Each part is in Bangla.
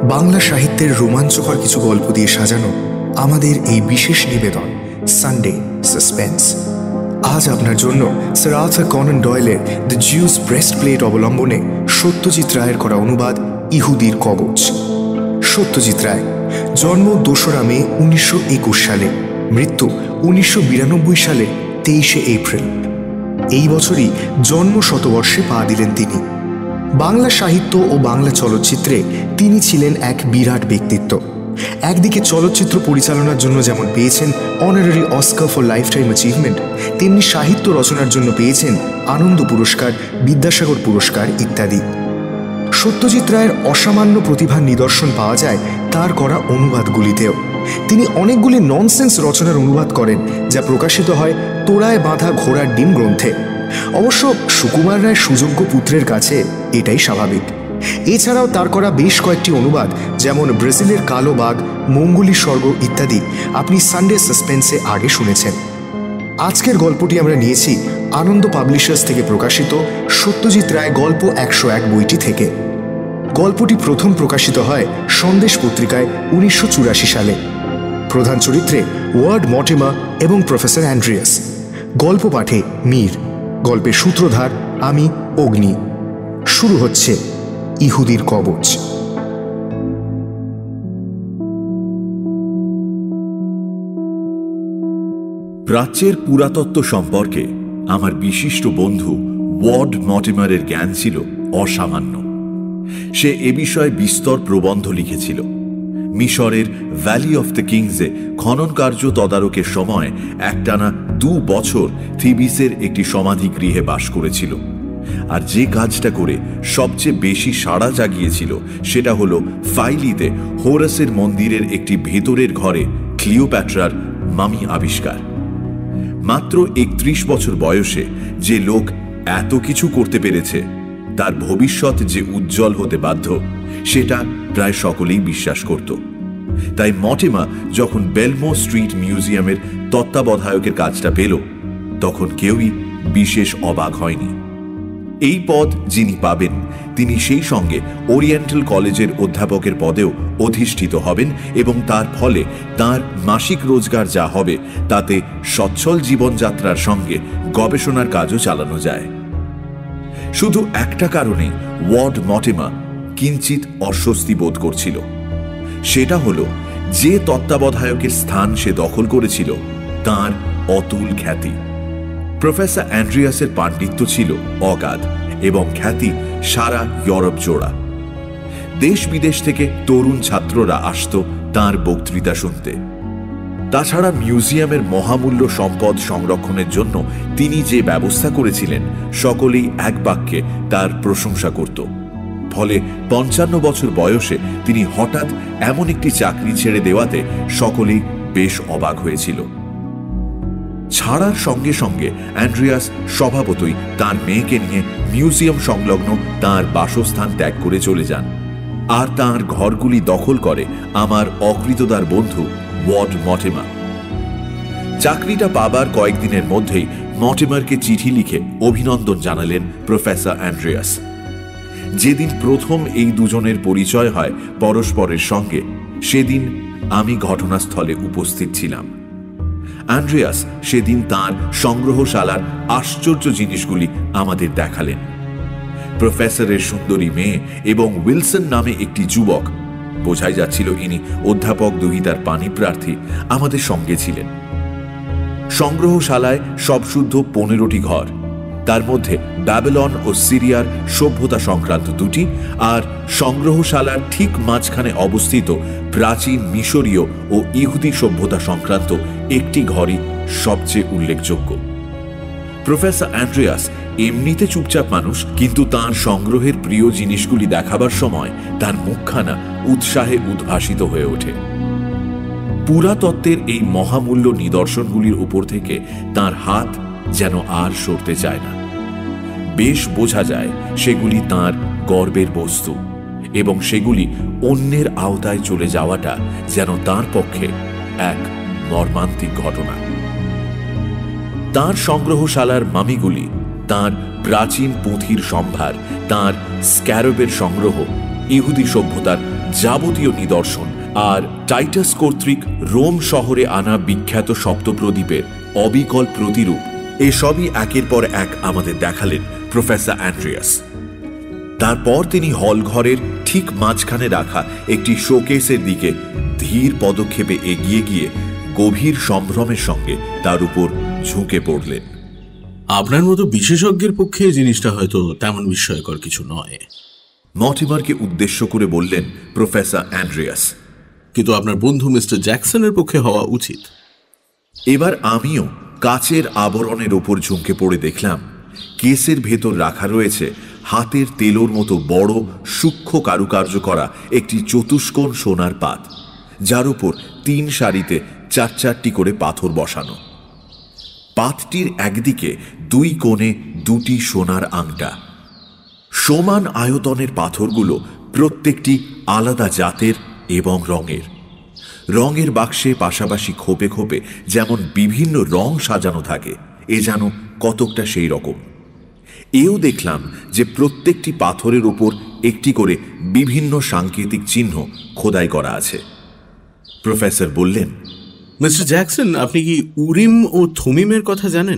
বাংলা সাহিত্যের রোমাঞ্চকর কিছু গল্প দিয়ে সাজানো আমাদের এই বিশেষ নিবেদন সানডে সাসপেন্স। আজ আপনার জন্য স্যার আর্থার কনান ডয়েলের দ্য জিউস ব্রেস্টপ্লেট অবলম্বনে সত্যজিৎ রায়ের করা অনুবাদ ইহুদির কবচ। সত্যজিৎ রায় জন্ম 2রা মে 1921 সালে, মৃত্যু 1992 সালে 23শে এপ্রিল। এই বছরই জন্ম শতবর্ষে পা দিলেন তিনি। বাংলা সাহিত্য ও বাংলা চলচ্চিত্রে তিনি ছিলেন এক বিরাট ব্যক্তিত্ব। একদিকে চলচ্চিত্র পরিচালনার জন্য যেমন পেয়েছেন honorary Oscar for lifetime achievement, তেমনি সাহিত্য রচনার জন্য পেয়েছেন আনন্দ পুরস্কার, বিদ্যাসাগর পুরস্কার ইত্যাদি। সত্যজিৎ রায়ের অসামান্য প্রতিভার নিদর্শন পাওয়া যায় তার করা অনুবাদগুলিতেও। তিনি অনেকগুলি ননসেন্স রচনার অনুবাদ করেন, যা প্রকাশিত হয় তোড়ায় বাঁধা ঘোড়ার ডিম গ্রন্থে। অবশ্য সুকুমার রায় সুযোগ্য পুত্রের কাছে এটাই স্বাভাবিক। এছাড়াও তার করা বেশ কয়েকটি অনুবাদ, যেমন ব্রাজিলের কালো বাঘ, মঙ্গলি স্বর্গ ইত্যাদি, আপনি সানডে সাসপেন্সে আগে শুনেছেন। আজকের গল্পটি আমরা নিয়েছি আনন্দ পাবলিশার্স থেকে প্রকাশিত সত্যজিৎ রায় গল্প 101 বইটি থেকে। গল্পটি প্রথম প্রকাশিত হয় সন্দেশ পত্রিকায় 1984 সালে। প্রধান চরিত্রে ওয়ার্ড মর্টিমার এবং প্রফেসর অ্যান্ড্রিয়াস। গল্প পাঠে মীর, গল্পের সূত্রধার আমি অগ্নি। শুরু হচ্ছে ইহুদির কবচ। প্রাচ্যের পুরাতত্ত্ব সম্পর্কে আমার বিশিষ্ট বন্ধু ওয়ার্ড মর্টিমারের জ্ঞান ছিল অসামান্য। সে এ বিষয়ে বিস্তর প্রবন্ধ লিখেছিল। মিশরের ভ্যালি অফ দ্য কিংসে খনন কার্য তদারকের সময় একটানা 2 বছর থিবিসের একটি সমাধিগৃহে বাস করেছিল। আর যে কাজটা করে সবচেয়ে বেশি সাড়া জাগিয়েছিল সেটা হলো ফাইলিতে হোরাসের মন্দিরের একটি ভেতরের ঘরে ক্লিওপ্যাট্রার মামি আবিষ্কার। মাত্র 31 বছর বয়সে যে লোক এত কিছু করতে পেরেছে, তার ভবিষ্যৎ যে উজ্জ্বল হতে বাধ্য, সেটা প্রায় সকলেই বিশ্বাস করত। তাই মর্টিমার যখন বেলমো স্ট্রিট মিউজিয়ামের তত্ত্বাবধায়কের কাজটা পেল, তখন কেউই বিশেষ অবাক হয়নি। এই পদ যিনি পাবেন, তিনি সেই সঙ্গে ওরিয়েন্টাল কলেজের অধ্যাপকের পদেও অধিষ্ঠিত হবেন এবং তার ফলে তার মাসিক রোজগার যা হবে তাতে সচ্ছল জীবনযাত্রার সঙ্গে গবেষণার কাজও চালানো যায়। শুধু একটা কারণে ওয়ার্ড মর্টিমার কিঞ্চিত অস্বস্তি বোধ করছিল। সেটা হলো যে তত্ত্বাবধায়কের স্থান সে দখল করেছিল তার অতুল খ্যাতি। প্রফেসর অ্যান্ড্রিয়াসের পাণ্ডিত্য ছিল অগাধ এবং খ্যাতি সারা ইউরোপ জোড়া। দেশ বিদেশ থেকে তরুণ ছাত্ররা আসত তার বক্তৃতা শুনতে। তাছাড়া মিউজিয়ামের মহামূল্য সম্পদ সংরক্ষণের জন্য তিনি যে ব্যবস্থা করেছিলেন, সকলেই এক বাক্যে তার প্রশংসা করত। ফলে 55 বছর বয়সে তিনি হঠাৎ এমন একটি চাকরি ছেড়ে দেওয়াতে সকলেই বেশ অবাক হয়েছিল। ছাড়ার সঙ্গে সঙ্গে অ্যান্ড্রিয়াস স্বভাবতই তার মেয়েকে নিয়ে মিউজিয়াম সংলগ্ন তার বাসস্থান ত্যাগ করে চলে যান, আর তার ঘরগুলি দখল করে আমার অকৃতদার বন্ধু ওয়ার্ড মর্টিমার। চাকরিটা পাবার কয়েকদিনের মধ্যেই মর্টিমারকে চিঠি লিখে অভিনন্দন জানালেন প্রফেসর অ্যান্ড্রিয়াস। যেদিন প্রথম এই দুজনের পরিচয় হয় পরস্পরের সঙ্গে, সেদিন আমি ঘটনাস্থলে উপস্থিত ছিলাম। অ্যান্ড্রিয়াস সেদিন তাঁর সংগ্রহশালার আশ্চর্য জিনিসগুলি আমাদের দেখালেন। প্রফেসরের সুন্দরী মেয়ে এবং উইলসন নামে একটি যুবক, বোঝাই যাচ্ছিল ইনি অধ্যাপক দুহিতার পাণিপ্রার্থী, আমাদের সঙ্গে ছিলেন। সংগ্রহশালায় সবশুদ্ধ 15টি ঘর, তার মধ্যে ব্যাবিলন ও সিরিয়ার সভ্যতা সংক্রান্ত 2টি, আর সংগ্রহশালার ঠিক মাঝখানে অবস্থিত প্রাচীন মিশরীয় ও ইহুদি সভ্যতা সংক্রান্ত একটি ঘরই সবচেয়ে উল্লেখযোগ্য। প্রফেসর অ্যান্ড্রিয়াস এমনিতে চুপচাপ মানুষ, কিন্তু তাঁর সংগ্রহের প্রিয় জিনিসগুলি দেখাবার সময় তার মুখখানা উৎসাহে উদ্ভাসিত হয়ে ওঠে। পুরাতত্ত্বের এই মহামূল্য নিদর্শনগুলির উপর থেকে তাঁর হাত যেন আর সরতে চায় না। বেশ বোঝা যায় সেগুলি তাঁর গর্বের বস্তু, এবং সেগুলি অন্যের আওতায় চলে যাওয়াটা যেন তাঁর পক্ষে এক মর্মান্তিক ঘটনা। তাঁর সংগ্রহশালার মামিগুলি, তাঁর প্রাচীন পুঁথির সম্ভার, তাঁর স্ক্যারবের সংগ্রহ, ইহুদি সভ্যতার যাবতীয় নিদর্শন আর টাইটাস কর্তৃক রোম শহরে আনা বিখ্যাত সপ্তপ্রদীপের অবিকল প্রতিরূপ এসবই একের পর এক আমাদের দেখালেন প্রফেসর অ্যান্ড্রিয়াস। তারপর তিনি হলঘরের ঠিক মাঝখানে রাখা একটি শোকেসের দিকে ধীর পদক্ষেপে এগিয়ে গিয়ে গভীর সম্ভ্রমের সঙ্গে তার উপর ঝুঁকে পড়লেন। আপনার মতো বিশেষজ্ঞের পক্ষে জিনিসটা হয়তো তেমন বিস্ময়কর কিছু নয়, মর্টিমারকে উদ্দেশ্য করে বললেন প্রফেসর অ্যান্ড্রিয়াস। কিন্তু আপনার বন্ধু মিস্টার জ্যাকসনের পক্ষে হওয়া উচিত। এবার আমিও কাচের আবরণের ওপর ঝুঁকে পড়ে দেখলাম কেসের ভেতর রাখা রয়েছে হাতের তেলোর মতো বড় সূক্ষ্ম কারুকার্য করা একটি চতুষ্কোণ সোনার পাত, যার উপর 3 সারিতে 4-4টি করে পাথর বসানো। পাতটির একদিকে 2 কোণে 2টি সোনার আংটা। সমান আয়তনের পাথরগুলো প্রত্যেকটি আলাদা জাতের এবং রঙের। রঙের বাক্সে পাশাপাশি খোপে খোপে যেমন বিভিন্ন রং সাজানো থাকে, এ যেন কতকটা সেই রকম। এও দেখলাম যে প্রত্যেকটি পাথরের উপর একটি করে বিভিন্ন সাংকেতিক চিহ্ন খোদাই করা আছে। প্রফেসর বললেন, মিস্টার জ্যাকসন, আপনি কি উরিম ও থুমিমের কথা জানেন?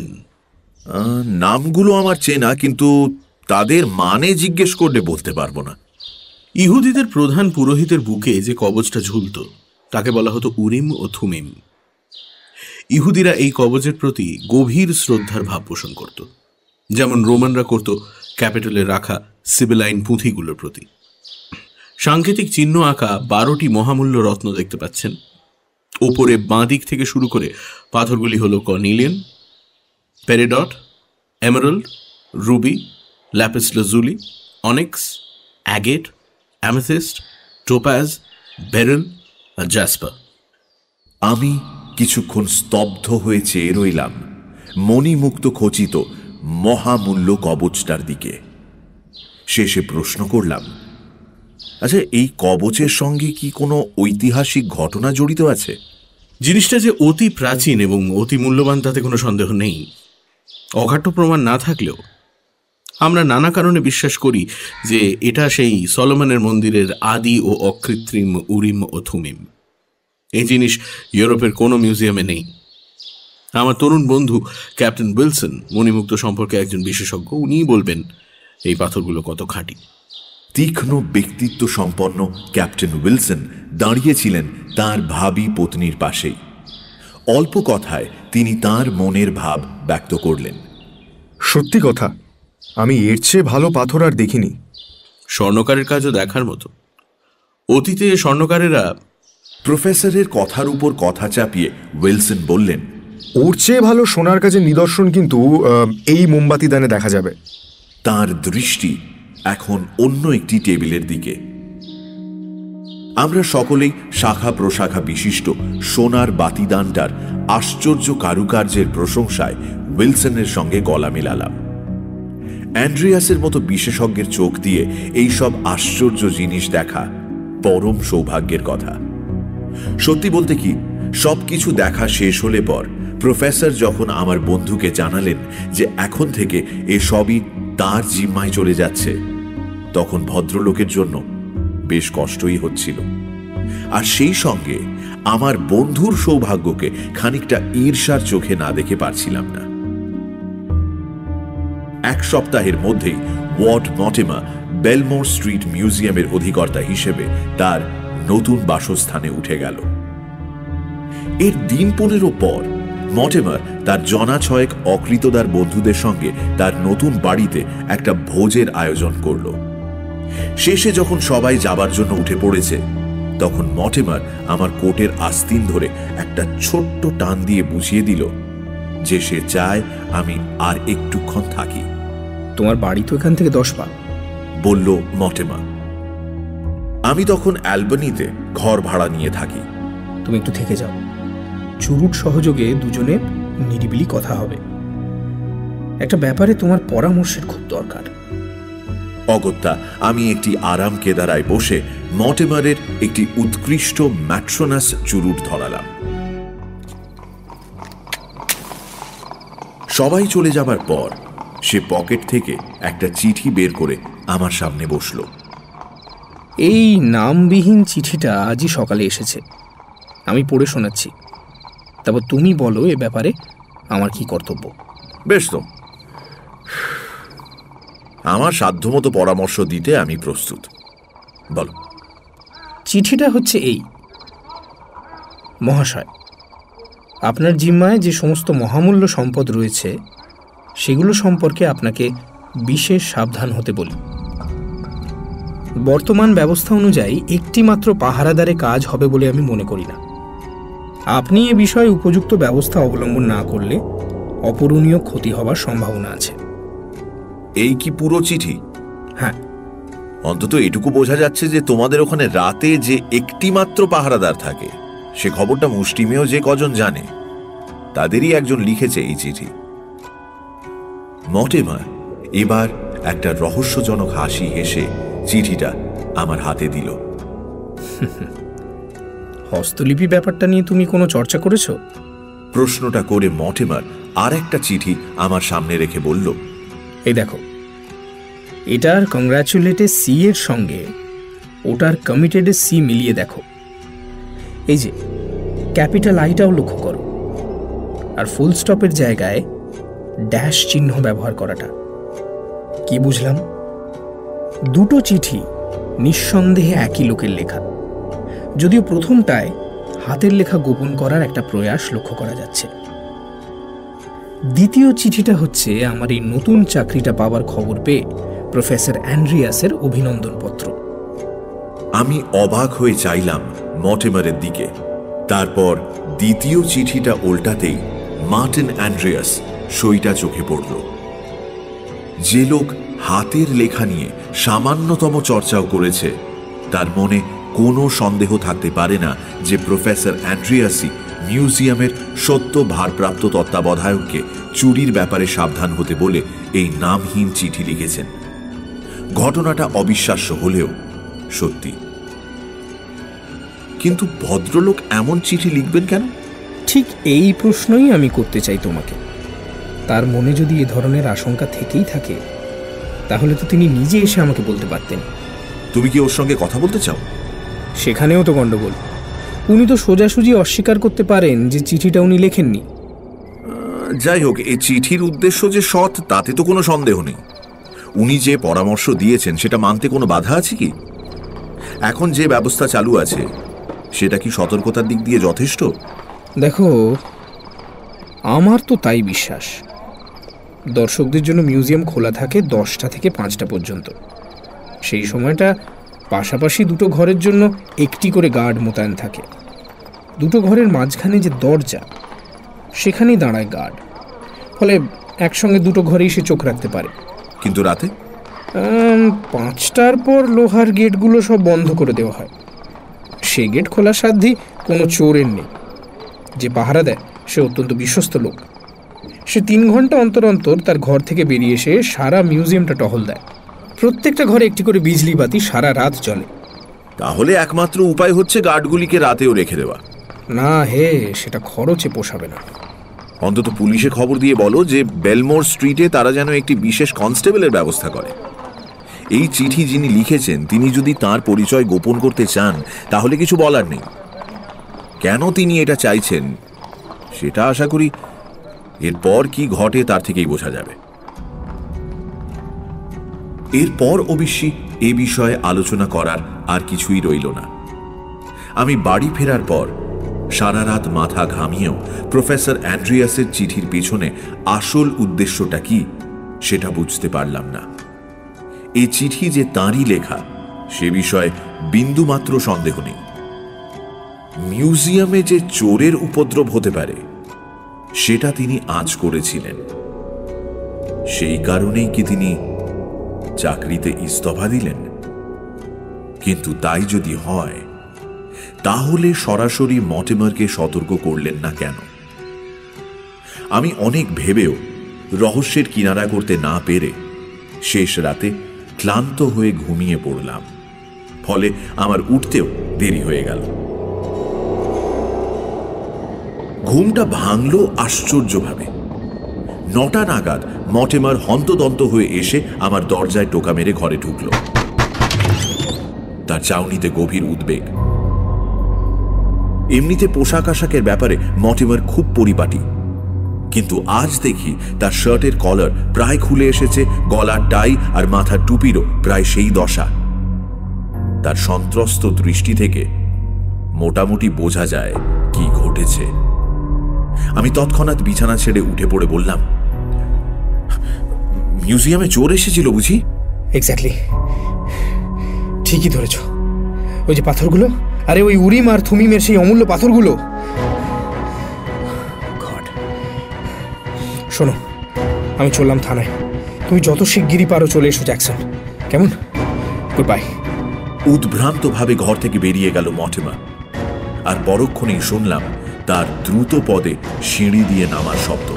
নামগুলো আমার চেনা, কিন্তু তাদের মানে জিজ্ঞেস করলে বলতে পারবো না। ইহুদিদের প্রধান পুরোহিতের বুকে যে কবচটা ঝুলত তাকে বলা হতো উরিম ও থুমিম। ইহুদিরা এই কবচের প্রতি গভীর শ্রদ্ধার ভাব পোষণ করত, যেমন রোমানরা করত ক্যাপিটালে রাখা সিবিলাইন পুঁথিগুলোর প্রতি। সাংকেতিক চিহ্ন আঁকা 12টি মহামূল্য রত্ন দেখতে পাচ্ছেন। ওপরে বাঁ দিক থেকে শুরু করে পাথরগুলি হল carnelian, peridot, emerald, ruby, lapis lazuli, onyx, agate, amethyst, topaz, beryl আর জ্যাসপার। আমি কিছুক্ষণ স্তব্ধ হয়ে চেয়ে রইলাম মণিমুক্ত খচিত মহামূল্য কবচটার দিকে। শেষে প্রশ্ন করলাম, আচ্ছা, এই কবচের সঙ্গে কি কোনো ঐতিহাসিক ঘটনা জড়িত আছে? জিনিসটা যে অতি প্রাচীন এবং অতি মূল্যবান তাতে কোনো সন্দেহ নেই। অকাট্য প্রমাণ না থাকলেও আমরা নানা কারণে বিশ্বাস করি যে এটা সেই সলোমনের মন্দিরের আদি ও অকৃত্রিম উরিম ও থুমিম। এই জিনিস ইউরোপের কোনো মিউজিয়ামে নেই। আমার তরুণ বন্ধু ক্যাপ্টেন উইলসন মণিমুক্ত সম্পর্কে একজন বিশেষজ্ঞ, উনিই বলবেন এই পাথরগুলো কত খাঁটি। তীক্ষ্ণ ব্যক্তিত্ব সম্পন্ন ক্যাপ্টেন উইলসন দাঁড়িয়েছিলেন তার ভাবী পত্নীর পাশেই। অল্প কথায় তিনি তার মনের ভাব ব্যক্ত করলেন। সত্যি কথা, আমি এর চেয়ে ভালো পাথর আর দেখিনি। স্বর্ণকারের কাজও দেখার মতো। অতীতে স্বর্ণকারেরা... প্রফেসরের কথার উপর কথা চাপিয়ে উইলসন বললেন, ওর চেয়ে ভালো সোনার কাজের নিদর্শন কিন্তু এই মোমবাতি দানে দেখা যাবে। তার দৃষ্টি এখন অন্য একটি টেবিলের দিকে। আমরা সকলেই শাখা প্রশাখা বিশিষ্ট সোনার বাতিদানটার আশ্চর্য কারুকার্যের প্রশংসায় উইলসনের সঙ্গে গলা মেলালাম। অ্যান্ড্রিয়াসের মতো বিশেষজ্ঞের চোখ দিয়ে এই সব আশ্চর্য জিনিস দেখা পরম সৌভাগ্যের কথা। সত্যি বলতে কি, সবকিছু দেখা শেষ হলে পর প্রফেসর যখন আমার বন্ধুকে জানালেন যে এখন থেকে এসবই তার জিম্মায় চলে যাচ্ছে, তখন ভদ্রলোকের জন্য বেশ কষ্টই হচ্ছিল। আর সেই সঙ্গে আমার বন্ধুর সৌভাগ্যকে খানিকটা ঈর্ষার চোখে না দেখে পারছিলাম না। 1 সপ্তাহের মধ্যেই ওয়ার্ড মর্টিমার বেলমোর স্ট্রিট মিউজিয়ামের অধিকর্তা হিসেবে তার নতুন বাসস্থানে উঠে গেল। এর দিন 15 পর মর্টিমার তার জনা 6 অকৃতদার বন্ধুদের সঙ্গে তার নতুন বাড়িতে একটা ভোজের আয়োজন করল। শেষে যখন সবাই যাবার জন্য উঠে পড়েছে, তখন মর্টিমার আমার কোটের আস্তিন ধরে একটা ছোট্ট টান দিয়ে বুঝিয়ে দিল যে সে চায় আমি আর একটুক্ষণ থাকি। তোমার বাড়ি তো এখান থেকে 10 পা, বলল মর্টিমার। আমি তখন অ্যালবানিতে ঘর ভাড়া নিয়ে থাকি। তুমি একটু থেকে যাও, চুরুট সহযোগে দুজনের নিরিবিলি কথা হবে। একটা ব্যাপারে তোমার পরামর্শের খুব দরকার। অগত্যা আমি একটি আরাম কেদারায় বসে মর্টিমারের একটি উৎকৃষ্ট ম্যাট্রোনাস চুরুট ধরালাম। সবাই চলে যাবার পর সে পকেট থেকে একটা চিঠি বের করে আমার সামনে বসল। এই নামবিহীন চিঠিটা আজই সকালে এসেছে। আমি পড়ে শোনাচ্ছি, তারপর তুমি বলো এ ব্যাপারে আমার কি কর্তব্য। বেশ, তো আমার সাধ্যমতো পরামর্শ দিতে আমি প্রস্তুত, বলো। চিঠিটা হচ্ছে এই: মহাশয়, আপনার জিম্মায় যে সমস্ত মহামূল্য সম্পদ রয়েছে সেগুলো সম্পর্কে আপনাকে বিশেষ সাবধান হতে বলি। বর্তমান ব্যবস্থা অনুযায়ী একটি মাত্র পাহারাদারে কাজ হবে বলে আমি মনে করি না। আপনি এ বিষয়ে উপযুক্ত ব্যবস্থা অবলম্বন না করলে অপূরণীয় ক্ষতি হওয়ার সম্ভাবনা আছে। এই কি পুরো চিঠি? হ্যাঁ। অন্তত এটুকু বোঝা যাচ্ছে যে তোমাদের ওখানে রাতে যে একটি মাত্র পাহারাদার থাকে সে খবরটা মুষ্টিমেয় যে কজন জানে তাদেরই একজন লিখেছে এই চিঠি। মর্টিমার এবার একটা রহস্যজনক হাসি হেসে চিঠিটা আমার হাতে দিল। হস্তলিপি ব্যাপারটা নিয়ে তুমি কোনো চর্চা করেছো? প্রশ্নটা করে মর্টিমার আর একটা চিঠি আমার সামনে রেখে বলল, এই দেখো, এটার কংগ্রাচুলেটে সি এর সঙ্গে ওটার কমিটেডে সি মিলিয়ে দেখো। এই যে ক্যাপিটাল আইটাও লক্ষ্য করো, আর ফুল স্টপের জায়গায় ড্যাশ চিহ্ন ব্যবহার করাটা। কি বুঝলাম? দুটো চিঠি নিঃসন্দেহে একই লোকের লেখা, যদিও প্রথমটায় হাতের লেখা গোপন করার একটা প্রয়াস লক্ষ্য করা যাচ্ছে। দ্বিতীয় চিঠিটা হচ্ছে আমার এই নতুন চাকরিটা পাওয়ার খবর পেয়ে প্রফেসর অ্যান্ড্রিয়াসের অভিনন্দনপত্র। আমি অবাক হয়ে চাইলাম মর্টিমারের দিকে। তারপর দ্বিতীয় চিঠিটা উল্টাতেই মার্টিন অ্যান্ড্রিয়াস সইটা চোখে পড়ল। যে লোক হাতের লেখা নিয়ে সামান্যতম চর্চাও করেছে তার মনে কোনো সন্দেহ থাকতে পারে না যে প্রফেসর অ্যান্ড্রিয়াসই মিউজিয়ামের সত্য ভারপ্রাপ্ত তত্ত্বাবধায়ককে চুরির ব্যাপারে সাবধান হতে বলে এই নামহীন চিঠি লিখেছেন। ঘটনাটা অবিশ্বাস্য হলেও সত্যি। কিন্তু ভদ্রলোক এমন চিঠি লিখবেন কেন? ঠিক এই প্রশ্নই আমি করতে চাই তোমাকে। তার মনে যদি এ ধরনের আশঙ্কা থেকেই থাকে তাহলে তো তিনি নিজে এসে আমাকে বলতে পারতেন। তুমি কি ওর সঙ্গে কথা বলতে চাও? সেখানেও তো গন্ডগোল। উনি তো সোজাসুজি অস্বীকার করতে পারেন যে চিঠিটা উনি লেখেননি। যাই হোক, এই চিঠির উদ্দেশ্য যে সৎ তাতে তো কোনো সন্দেহ নেই। উনি যে পরামর্শ দিয়েছেন সেটা মানতে কোনো বাধা আছে কি? এখন যে ব্যবস্থা চালু আছে সেটা কি সতর্কতার দিক দিয়ে যথেষ্ট? দেখো, আমার তো তাই বিশ্বাস। দর্শকদের জন্য মিউজিয়াম খোলা থাকে 10টা থেকে 5টা পর্যন্ত। সেই সময়টা পাশাপাশি দুটো ঘরের জন্য একটি করে গার্ড মোতায়েন থাকে। দুটো ঘরের মাঝখানে যে দরজা সেখানেই দাঁড়ায় গার্ড, ফলে একসঙ্গে দুটো ঘরেই সে চোখ রাখতে পারে। কিন্তু রাতে 5টার পর লোহার গেটগুলো সব বন্ধ করে দেওয়া হয়। সে গেট খোলার সাধ্যই কোনো চোরের নেই। যে পাহারা দেয় সে অত্যন্ত বিশ্বস্ত লোক। সে 3 ঘন্টা অন্তর অন্তর তার ঘর থেকে বেরিয়ে এসে সারা মিউজিয়ামটা টহল দেয়। প্রত্যেকটা ঘরে একটি করে বিজলি বাতি সারা রাত জ্বলে। তাহলে একমাত্র উপায় হচ্ছে গার্ডগুলিকে রাতেও রেখে দেওয়া। না হে, সেটা খরচে পোষাবে না। অন্তত পুলিশে খবর দিয়ে বলো যে বেলমোর স্ট্রিটে তারা যেন একটি বিশেষ কনস্টেবলের ব্যবস্থা করে। এই চিঠি যিনি লিখেছেন তিনি যদি তার পরিচয় গোপন করতে চান তাহলে কিছু বলার নেই। কেন তিনি এটা চাইছেন সেটা আশা করি এরপর কি ঘটে তার থেকেই বোঝা যাবে। এরপর অবশ্যই এ বিষয়ে আলোচনা করার আর কিছুই রইল না। আমি বাড়ি ফেরার পর সারা রাত মাথা ঘামিয়েও প্রফেসর অ্যান্ড্রিয়াসের চিঠির পেছনে আসল উদ্দেশ্যটা কি সেটা বুঝতে পারলাম না। এই চিঠি যে তাঁরই লেখা সে বিষয়ে বিন্দুমাত্র সন্দেহ নেই। মিউজিয়ামে যে চোরের উপদ্রব হতে পারে সেটা তিনি আঁচ করেছিলেন। সেই কারণেই কি তিনি চাকরিতে ইস্তফা দিলেন? কিন্তু তাই যদি হয় তাহলে সরাসরি মর্টিমারকে সতর্ক করলেন না কেন? আমি অনেক ভেবেও রহস্যের কিনারা করতে না পেরে শেষ রাতে ক্লান্ত হয়ে ঘুমিয়ে পড়লাম। ফলে আমার উঠতেও দেরি হয়ে গেল। ঘুমটা ভাঙল আশ্চর্যভাবে। 9টা নাগাদ মর্টিমার হন্তদন্ত হয়ে এসে আমার দরজায় টোকা মেরে ঘরে ঢুকল। তার চাউনিতে গভীর উদ্বেগ। এমনিতে পোশাক আশাকের ব্যাপারে মর্টিমার খুব পরিপাটি, কিন্তু আজ দেখি তার শার্টের কলার প্রায় খুলে এসেছে, গলার টাই আর মাথার টুপিরও প্রায় সেই দশা। তার সন্ত্রস্ত দৃষ্টি থেকে মোটামুটি বোঝা যায় কি ঘটেছে। আমি তৎক্ষণাৎ বিছানা ছেড়ে উঠে পড়ে বললাম, মিউজিয়ামে চোর এসেছিল বুঝি? এক্স্যাক্টলি, ঠিকই ধরেছ। ওই যে পাথরগুলো, আরে ওই উরিম আর থুমিমের সেই অমূল্য পাথরগুলো। শোনো, আমি চললাম থানায়। তুমি যত শিগগিরই পারো চলে এসো জ্যাকসন, কেমন? Good bye. উদ্ভ্রান্তভাবে ঘর থেকে বেরিয়ে গেল মর্টিমার, আর পরক্ষণেই শুনলাম তার দ্রুত পদে সিঁড়ি দিয়ে নামার শব্দ।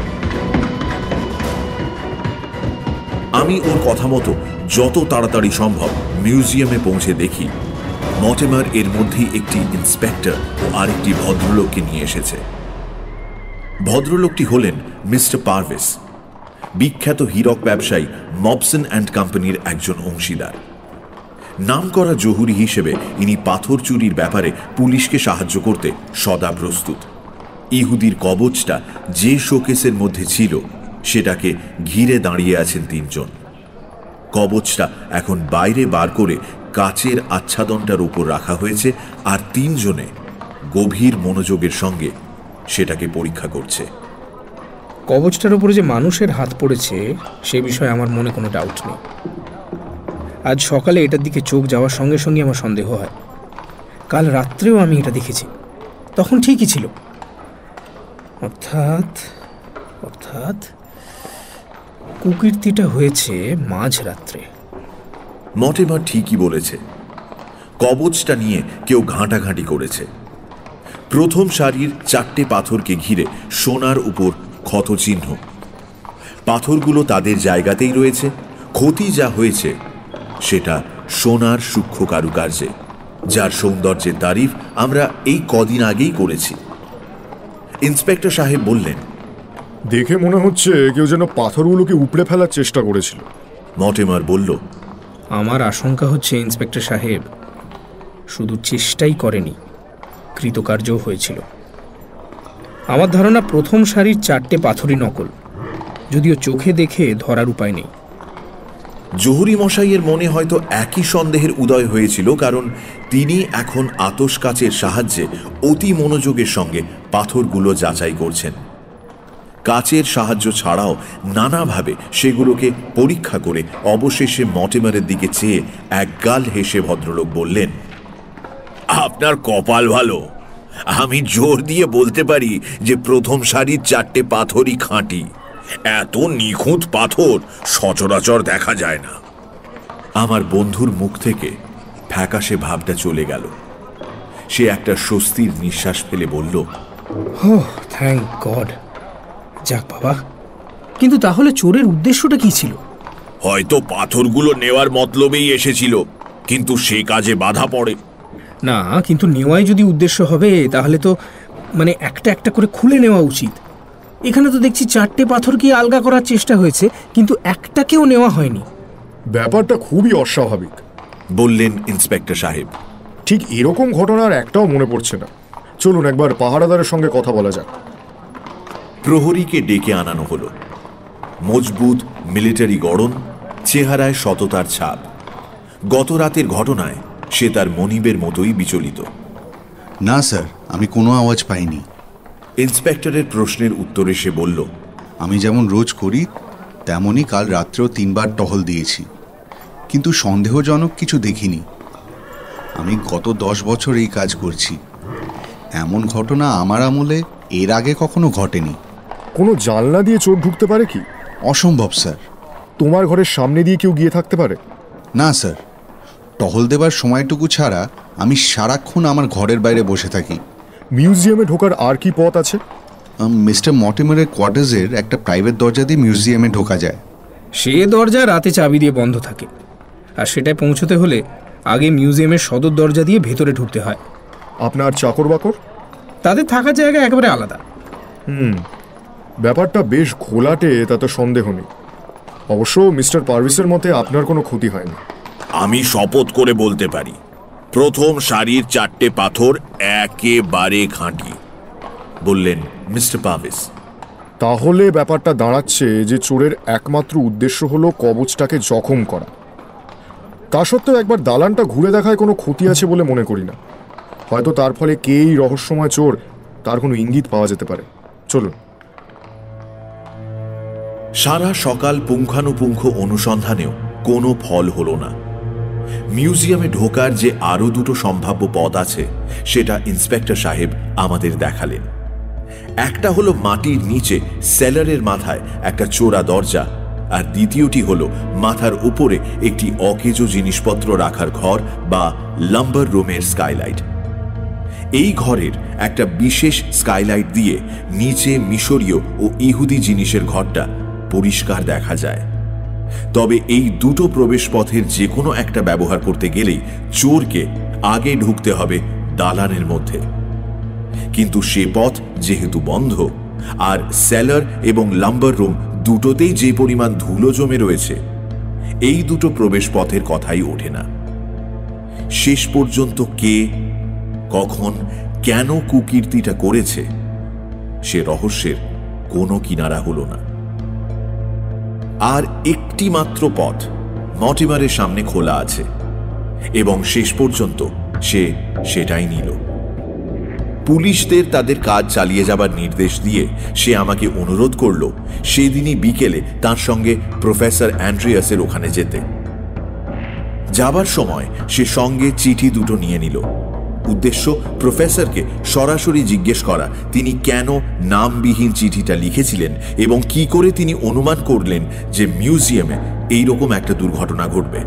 আমি ওর কথা মতো যত তাড়াতাড়ি সম্ভব মিউজিয়ামে পৌঁছে দেখি মর্টিমার এর মধ্যেই একটি ইন্সপেক্টর ও আরেকটি ভদ্রলোককে নিয়ে এসেছে। ভদ্রলোকটি হলেন মিস্টার পারভেজ, বিখ্যাত হীরক ব্যবসায়ী মবসন অ্যান্ড কোম্পানির একজন অংশীদার। নামকরা জহুরি হিসেবে ইনি পাথর চুরির ব্যাপারে পুলিশকে সাহায্য করতে সদা প্রস্তুত। ইহুদির কবচটা যে শোকেসের মধ্যে ছিল সেটাকে ঘিরে দাঁড়িয়ে আছেন তিনজন। কবচটা এখন বাইরে বার করে কাচের আচ্ছাদনটার উপর রাখা হয়েছে, আর তিনজনে গভীর মনোযোগের সঙ্গে সেটাকে পরীক্ষা করছে। কবচটার উপরে যে মানুষের হাত পড়েছে সে বিষয়ে আমার মনে কোনো ডাউট নেই। আজ সকালে এটার দিকে চোখ যাওয়ার সঙ্গে সঙ্গে আমার সন্দেহ হয়। কাল রাত্রেও আমি এটা দেখেছি, তখন ঠিকই ছিল। অর্থাৎ অর্থাৎ কুকীর্তিটা হয়েছে মাঝরাত্রে। মর্টিমার ঠিকই বলেছে, কবচটা নিয়ে কেউ ঘাঁটাঘাঁটি করেছে। প্রথম সারির 4টে পাথরকে ঘিরে সোনার উপর ক্ষতচিহ্ন। পাথরগুলো তাদের জায়গাতেই রয়েছে। ক্ষতি যা হয়েছে সেটা সোনার সূক্ষ্ম কারুকার্যে, যার সৌন্দর্যের তারিফ আমরা এই কদিন আগেই করেছি। ইন্সপেক্টর সাহেব বললেন, দেখে মনে হচ্ছে কেউ যেন পাথরগুলোকে উপড়ে ফেলার চেষ্টা করেছিল। মর্টিমার বলল, আমার আশঙ্কা হচ্ছে ইন্সপেক্টর সাহেব শুধু চেষ্টাই করেনি, কৃতকার্যও হয়েছিল। আমার ধারণা প্রথম সারির 4টে পাথরই নকল, যদিও চোখে দেখে ধরার উপায় নেই। জহুরি মশাইয়ের মনে হয়তো একই সন্দেহের উদয় হয়েছিল, কারণ তিনি এখন আতশ কাচের সাহায্যে অতি মনোযোগের সঙ্গে পাথরগুলো যাচাই করছেন। কাচের সাহায্য ছাড়াও নানাভাবে সেগুলোকে পরীক্ষা করে অবশেষে মর্টিমারের দিকে চেয়ে একগাল হেসে ভদ্রলোক বললেন, আপনার কপাল ভালো। আমি জোর দিয়ে বলতে পারি যে প্রথম সারির 4টে পাথরই খাঁটি। এত নিখুঁত পাথর সচরাচর দেখা যায় না। আমার বন্ধুর মুখ থেকে ফ্যাকাশে ভাবটা চলে গেল। সে একটা স্বস্তির নিঃশ্বাস ফেলে বলল, থ্যাংক গড। যাক বাবা, কিন্তু তাহলে চোরের উদ্দেশ্যটা কি ছিল? হয়তো পাথরগুলো নেওয়ার মতলবেই এসেছিল, কিন্তু সে কাজে বাধা পড়ে। না, কিন্তু নেওয়াই যদি উদ্দেশ্য হবে তাহলে তো মানে একটা একটা করে খুলে নেওয়া উচিত। এখানে তো দেখছি 4টে পাথরকে আলগা করার চেষ্টা হয়েছে, কিন্তু একটাকেও নেওয়া হয়নি। ব্যাপারটা খুবই অস্বাভাবিক, বললেন ইন্সপেক্টর সাহেব। ঠিক এরকম ঘটনার একটাও মনে পড়ছে না। চলুন একবার পাহারাদারের সঙ্গে কথা বলা যাক। প্রহরীকে ডেকে আনানো হলো। মজবুত মিলিটারি গড়ন, চেহারায় সততার ছাপ। গত রাতের ঘটনায় সে তার মনিবের মতোই বিচলিত। না স্যার, আমি কোনো আওয়াজ পাইনি। ইন্সপেক্টরের প্রশ্নের উত্তরে সে বলল, আমি যেমন রোজ করি তেমনই কাল রাত্রেও 3বার টহল দিয়েছি, কিন্তু সন্দেহজনক কিছু দেখিনি। আমি গত 10 বছর এই কাজ করছি। এমন ঘটনা আমার আমলে এর আগে কখনো ঘটেনি। কোনো জানলা দিয়ে চোর ঢুকতে পারে কি? অসম্ভব স্যার। তোমার ঘরের সামনে দিয়ে কেউ গিয়ে থাকতে পারে? না স্যার, টহল দেবার সময়টুকু ছাড়া আমি সারাক্ষণ আমার ঘরের বাইরে বসে থাকি। মিউজিয়ামে ঢোকার আর কি পথ আছে? মিস্টার মর্টিমারের কোয়ার্টার্সের একটা প্রাইভেট দরজা দিয়ে মিউজিয়ামে ঢোকা যায়। সে দরজা রাতে চাবি দিয়ে বন্ধ থাকে, আর সেটায় পৌঁছতে হলে আগে মিউজিয়ামের সদর দরজা দিয়ে ভেতরে ঢুকতে হয়। আপনার চাকর বাকর? তাদের থাকার জায়গা একেবারে আলাদা। ব্যাপারটা বেশ ঘোলাটে, তাতে সন্দেহ নেই। অবশ্য মিস্টার পারভেজের মতে আপনার কোনো ক্ষতি হয়নি। আমি শপথ করে বলতে পারি প্রথম সারির 4টে পাথর একেবারে খাঁটি, বললেন মিস্টার পাভিস। তাহলে ব্যাপারটা দাঁড়াচ্ছে যে চোরের একমাত্র উদ্দেশ্য হলো কবচটাকে জখম করা। তা সত্ত্বেও একবার দালানটা ঘুরে দেখায় কোনো ক্ষতি আছে বলে মনে করি না। হয়তো তার ফলে কেই রহস্যময় চোর তার কোনো ইঙ্গিত পাওয়া যেতে পারে। চলুন। সারা সকাল পুঙ্খানুপুঙ্খ অনুসন্ধানেও কোনো ফল হলো না। মিউজিয়ামে ঢোকার যে আরো 2টো সম্ভাব্য পথ আছে সেটা ইন্সপেক্টর সাহেব আমাদের দেখালেন। একটা হলো মাটির নিচে সেলারের মাথায় একটা চোরা দরজা, আর দ্বিতীয়টি হলো মাথার উপরে একটি অকেজো জিনিসপত্র রাখার ঘর বা লাম্বার রুমের স্কাইলাইট। এই ঘরের একটা বিশেষ স্কাইলাইট দিয়ে নিচে মিশরীয় ও ইহুদি জিনিসের ঘরটা পরিষ্কার দেখা যায়। তবে এই 2টো প্রবেশ পথের যে কোনো একটা ব্যবহার করতে গেলেই চোরকে আগে ঢুকতে হবে দালানের মধ্যে। কিন্তু সে পথ যেহেতু বন্ধ, আর সেলার এবং লাম্বার রুম দুটোতেই যে পরিমাণ ধুলো জমে রয়েছে, এই 2টো প্রবেশ পথের কথাই ওঠে না। শেষ পর্যন্ত কে, কখন, কেন কুকীর্তিটা করেছে সে রহস্যের কোনো কিনারা হলো না। আর একটি মাত্র পথ মর্টিমারের সামনে খোলা আছে, এবং শেষ পর্যন্ত সে সেটাই নিল। পুলিশদের তাদের কাজ চালিয়ে যাবার নির্দেশ দিয়ে সে আমাকে অনুরোধ করল সেদিনই বিকেলে তার সঙ্গে প্রফেসর অ্যান্ড্রিয়াসের ওখানে যেতে। যাবার সময় সে সঙ্গে চিঠি 2টো নিয়ে নিল। উদ্দেশ্য প্রফেসরকে সরাসরি জিজ্ঞেস করা তিনি কেন নামবিহীন চিঠিটা লিখেছিলেন এবং কি করে তিনি অনুমান করলেন যে মিউজিয়ামে এইরকম একটা দুর্ঘটনা ঘটবে।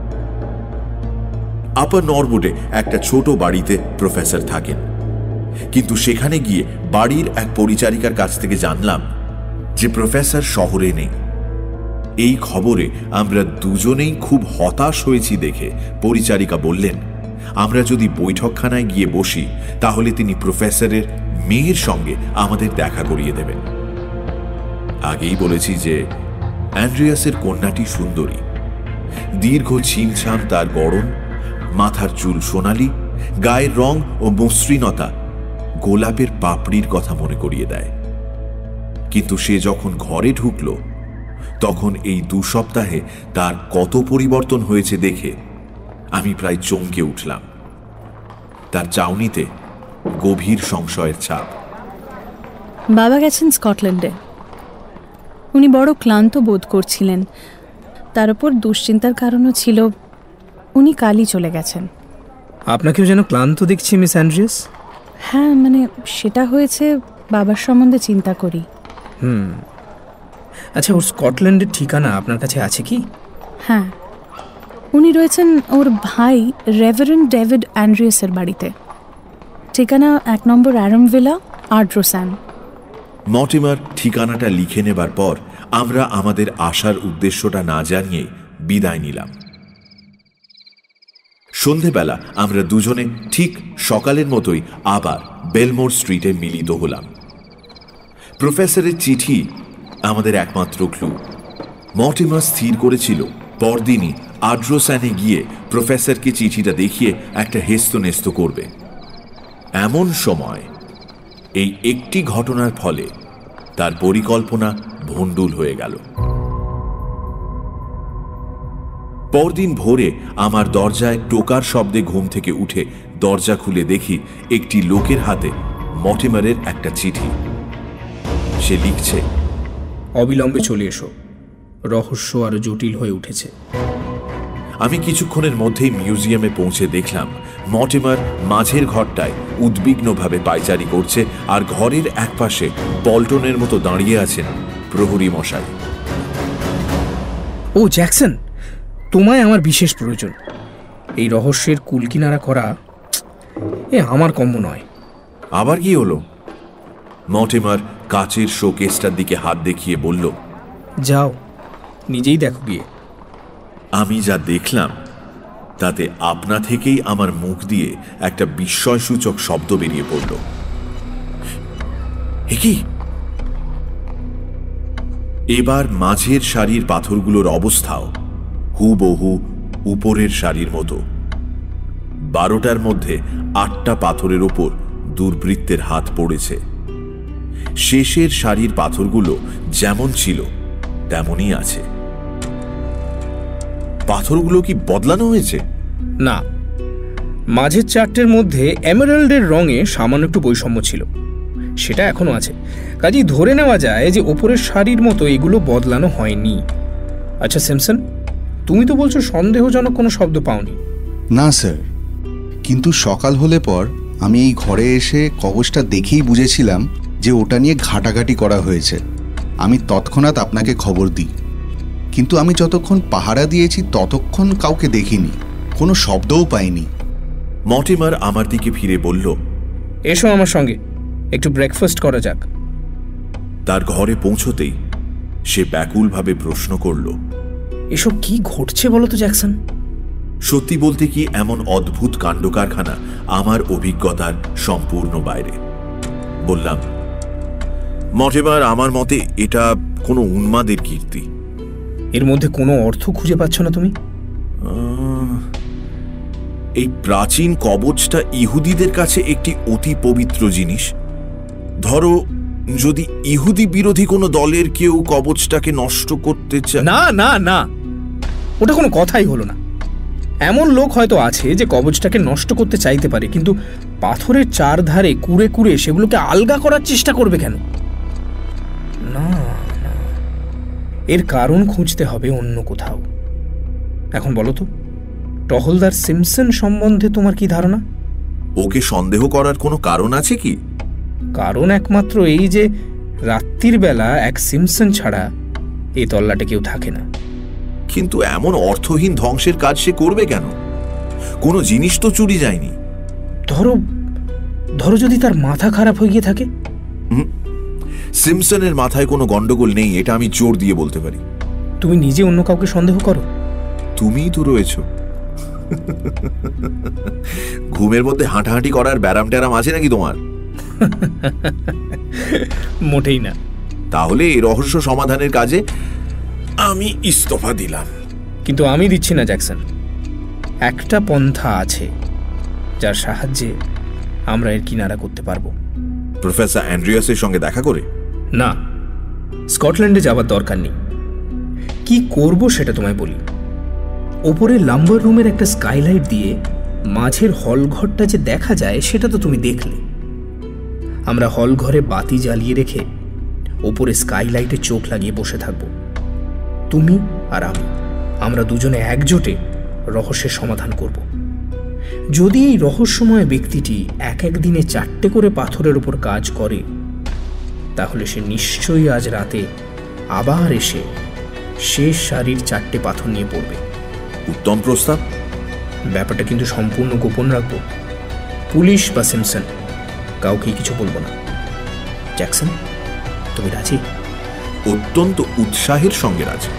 আপার নরউডে একটা ছোট বাড়িতে প্রফেসর থাকেন, কিন্তু সেখানে গিয়ে বাড়ির এক পরিচারিকার কাছ থেকে জানলাম যে প্রফেসর শহরে নেই। এই খবরে আমরা দুজনেই খুব হতাশ হয়েছি দেখে পরিচারিকা বললেন আমরা যদি বৈঠকখানায় গিয়ে বসি তাহলে তিনি প্রফেসরের মেয়ের সঙ্গে আমাদের দেখা করিয়ে দেবেন। আগেই বলেছি যে অ্যান্ড্রিয়াসের কন্যাটি সুন্দরী, দীর্ঘ ছিমছাম তার গড়ন, মাথার চুল সোনালি, গায়ের রং ও মসৃণতা গোলাপের পাপড়ির কথা মনে করিয়ে দেয়। কিন্তু সে যখন ঘরে ঢুকল তখন এই 2 সপ্তাহে তার কত পরিবর্তন হয়েছে দেখে আমি প্রায় চমকে উঠলাম। তার চাউনিতে গভীর সংশয়ের ছাপ। বাবা গেছেন স্কটল্যান্ডে। উনি বড় ক্লান্ত বোধ করছিলেন, তার উপর দুশ্চিন্তার কারণও ছিল। উনি কালই চলে গেছেন। আপনাকেও যেন ক্লান্ত দেখছি মিস অ্যান্ড্রিয়াস। হ্যাঁ, মানে সেটা হয়েছে বাবার সম্বন্ধে চিন্তা করি। আচ্ছা, ওর স্কটল্যান্ডের ঠিকানা আপনার কাছে আছে কি? হ্যাঁ, উনি রয়েছেন ওর ভাই রেভারেন্ড ডেভিড অ্যান্ড্রিয়াসের বাড়িতে। ঠিকানা 1 নম্বর অ্যারম ভিলা, আর্ড্রোসান। মর্টিমার ঠিকানাটা লিখে নেবার পর আমরা আমাদের আসার উদ্দেশ্যটা না জানিয়ে বিদায় নিলাম। সন্ধেবেলা আমরা দুজনে ঠিক সকালের মতোই আবার বেলমোর স্ট্রিটে মিলিত হলাম। প্রফেসরের চিঠি আমাদের একমাত্র ক্লু। মর্টিমার স্থির করেছিল পরদিনই আর্ড্রোসানে গিয়ে প্রফেসরকে চিঠিটা দেখিয়ে একটা হেস্তনেস্ত করবে। এমন সময় এই একটি ঘটনার ফলে তার পরিকল্পনা ভণ্ডুল হয়ে গেল। পরদিন ভোরে আমার দরজায় টোকার শব্দে ঘুম থেকে উঠে দরজা খুলে দেখি একটি লোকের হাতে মর্টিমারের একটা চিঠি। সে লিখছে, অবিলম্বে চলে এসো, রহস্য আরো জটিল হয়ে উঠেছে। আমি কিছুক্ষণের মধ্যেই মিউজিয়ামে পৌঁছে দেখলাম মর্টিমার মাঝের ঘরটায় উদ্বিগ্নভাবে পায়চারি করছে, আর ঘরের একপাশে পল্টনের মতো দাঁড়িয়ে আছেন প্রহরী মশাই। ও জ্যাকসন, তোমায় আমার বিশেষ প্রয়োজন। এই রহস্যের কুলকিনারা করা আমার কম্য নয়। আবার কি হলো? মর্টিমার কাচের শোকেসটার দিকে হাত দেখিয়ে বলল, যাও নিজেই দেখো গিয়ে। আমি যা দেখলাম তাতে আপনা থেকেই আমার মুখ দিয়ে একটা বিস্ময়সূচক শব্দ বেরিয়ে পড়ল। কি? এবার মাঝের সারির পাথরগুলোর অবস্থাও হুবহু উপরের সারির মতো, 12টার মধ্যে 8টা পাথরের ওপর দুর্বৃত্তের হাত পড়েছে। শেষের সারির পাথরগুলো যেমন ছিল তেমনই আছে। পাথরগুলো কি বদলানো হয়েছে? না, মাঝের 4টের মধ্যে এমেরাল্ডের রঙে সামান্য একটু বৈষম্য ছিল, সেটা এখনো আছে। কাজেই ধরে নেওয়া যায় যে ওপরের সারির মতো এগুলো বদলানো হয়নি। আচ্ছা সিমসন, তুমি তো বলছো সন্দেহজনক কোনো শব্দ পাওনি। না স্যার, কিন্তু সকাল হলে পর আমি এই ঘরে এসে কবচটা দেখেই বুঝেছিলাম যে ওটা নিয়ে ঘাটাঘাটি করা হয়েছে। আমি তৎক্ষণাৎ আপনাকে খবর দিই, কিন্তু আমি যতক্ষণ পাহারা দিয়েছি ততক্ষণ কাউকে দেখিনি, কোনো শব্দও পাইনি। মর্টিমার আমার দিকে ফিরে বলল, এসো আমার সঙ্গে, একটু ব্রেকফাস্ট করা যাক। তার ঘরে পৌঁছতেই সে ব্যাকুলভাবে প্রশ্ন করল, এসব কি ঘটছে বলো তো জ্যাকসন? সত্যি বলতে কি এমন অদ্ভুত কাণ্ডকারখানা আমার অভিজ্ঞতার সম্পূর্ণ বাইরে। বললাম, মর্টিমার, আমার মতে এটা কোনো উন্মাদের কীর্তি। এর মধ্যে কোনো অর্থ খুঁজে পাচ্ছ না তুমি? এই প্রাচীন কবচটা ইহুদিদের কাছে একটি অতি পবিত্র জিনিস। ধরো, যদি ইহুদি বিরোধী কোনো দলের কেউ কবচটাকে নষ্ট করতে চায়। না না না, ওটা কোনো কথাই হলো না। এমন লোক হয়তো আছে যে কবচটাকে নষ্ট করতে চাইতে পারে, কিন্তু পাথরের 4 ধারে কুড়ে কুড়ে সেগুলোকে আলগা করার চেষ্টা করবে কেন? না না, এর কারণ খুঁজতে হবে অন্য কোথাও। এখন বলো তো, টহলদার সিমসন সম্বন্ধে তোমার কি ধারণা? ওকে সন্দেহ করার কোনো কারণ আছে কি? কারণ একমাত্র এই যে রাত্রির বেলা এক সিমসন ছাড়া এই তল্লাটে কেউ থাকে না। কিন্তু এমন অর্থহীন ধ্বংসের কাজ সে করবে কেন? কোনো জিনিস তো চুরি যায়নি। ধরো ধরো যদি তার মাথা খারাপ হয়ে গিয়ে থাকে। সিমসনের মাথায় কোনো গন্ডগোল নেই, এটা আমি জোর দিয়ে বলতে পারি। তুমি নিজে অন্য কাউকে সন্দেহ করো? তুমিই তো রয়েছ। ঘুমের মধ্যে হাঁটাহাঁটি করার ব্যারাম ট্যারাম আছে নাকি তোমার? মোটেই না। তাহলে এই রহস্য সমাধানের কাজে আমি ইস্তফা দিলাম। কিন্তু আমি দিচ্ছি না জ্যাকসন। একটা পন্থা আছে যার সাহায্যে আমরা এর কিনারা করতে পারবো। প্রফেসর অ্যান্ড্রিয়াসের সঙ্গে দেখা করে? না, স্কটল্যান্ডে যাবার দরকার নেই। কি করব সেটা তোমায় বলি। ওপরে লাম্বার রুমের একটা স্কাইলাইট দিয়ে মাঝের হলঘরটা যে দেখা যায় সেটা তো তুমি দেখলে। আমরা হলঘরে বাতি জ্বালিয়ে রেখে ওপরে স্কাইলাইটে চোখ লাগিয়ে বসে থাকব। তুমি আর আমরা দুজনে একজোটে রহস্যের সমাধান করব। যদি এই রহস্যময় ব্যক্তিটি এক এক দিনে 4টে করে পাথরের উপর কাজ করে, তাহলে সে নিশ্চয়ই আজ রাতে আবার এসে শেষ সারির 4টে পাথর নিয়ে পড়বে। উত্তম প্রস্তাব। ব্যাপারটা কিন্তু সম্পূর্ণ গোপন রাখবো। পুলিশ বা সিমসন কাউকেই কিছু বলবো না। জ্যাকসন, তুমি রাজি? অত্যন্ত উৎসাহের সঙ্গে রাজি।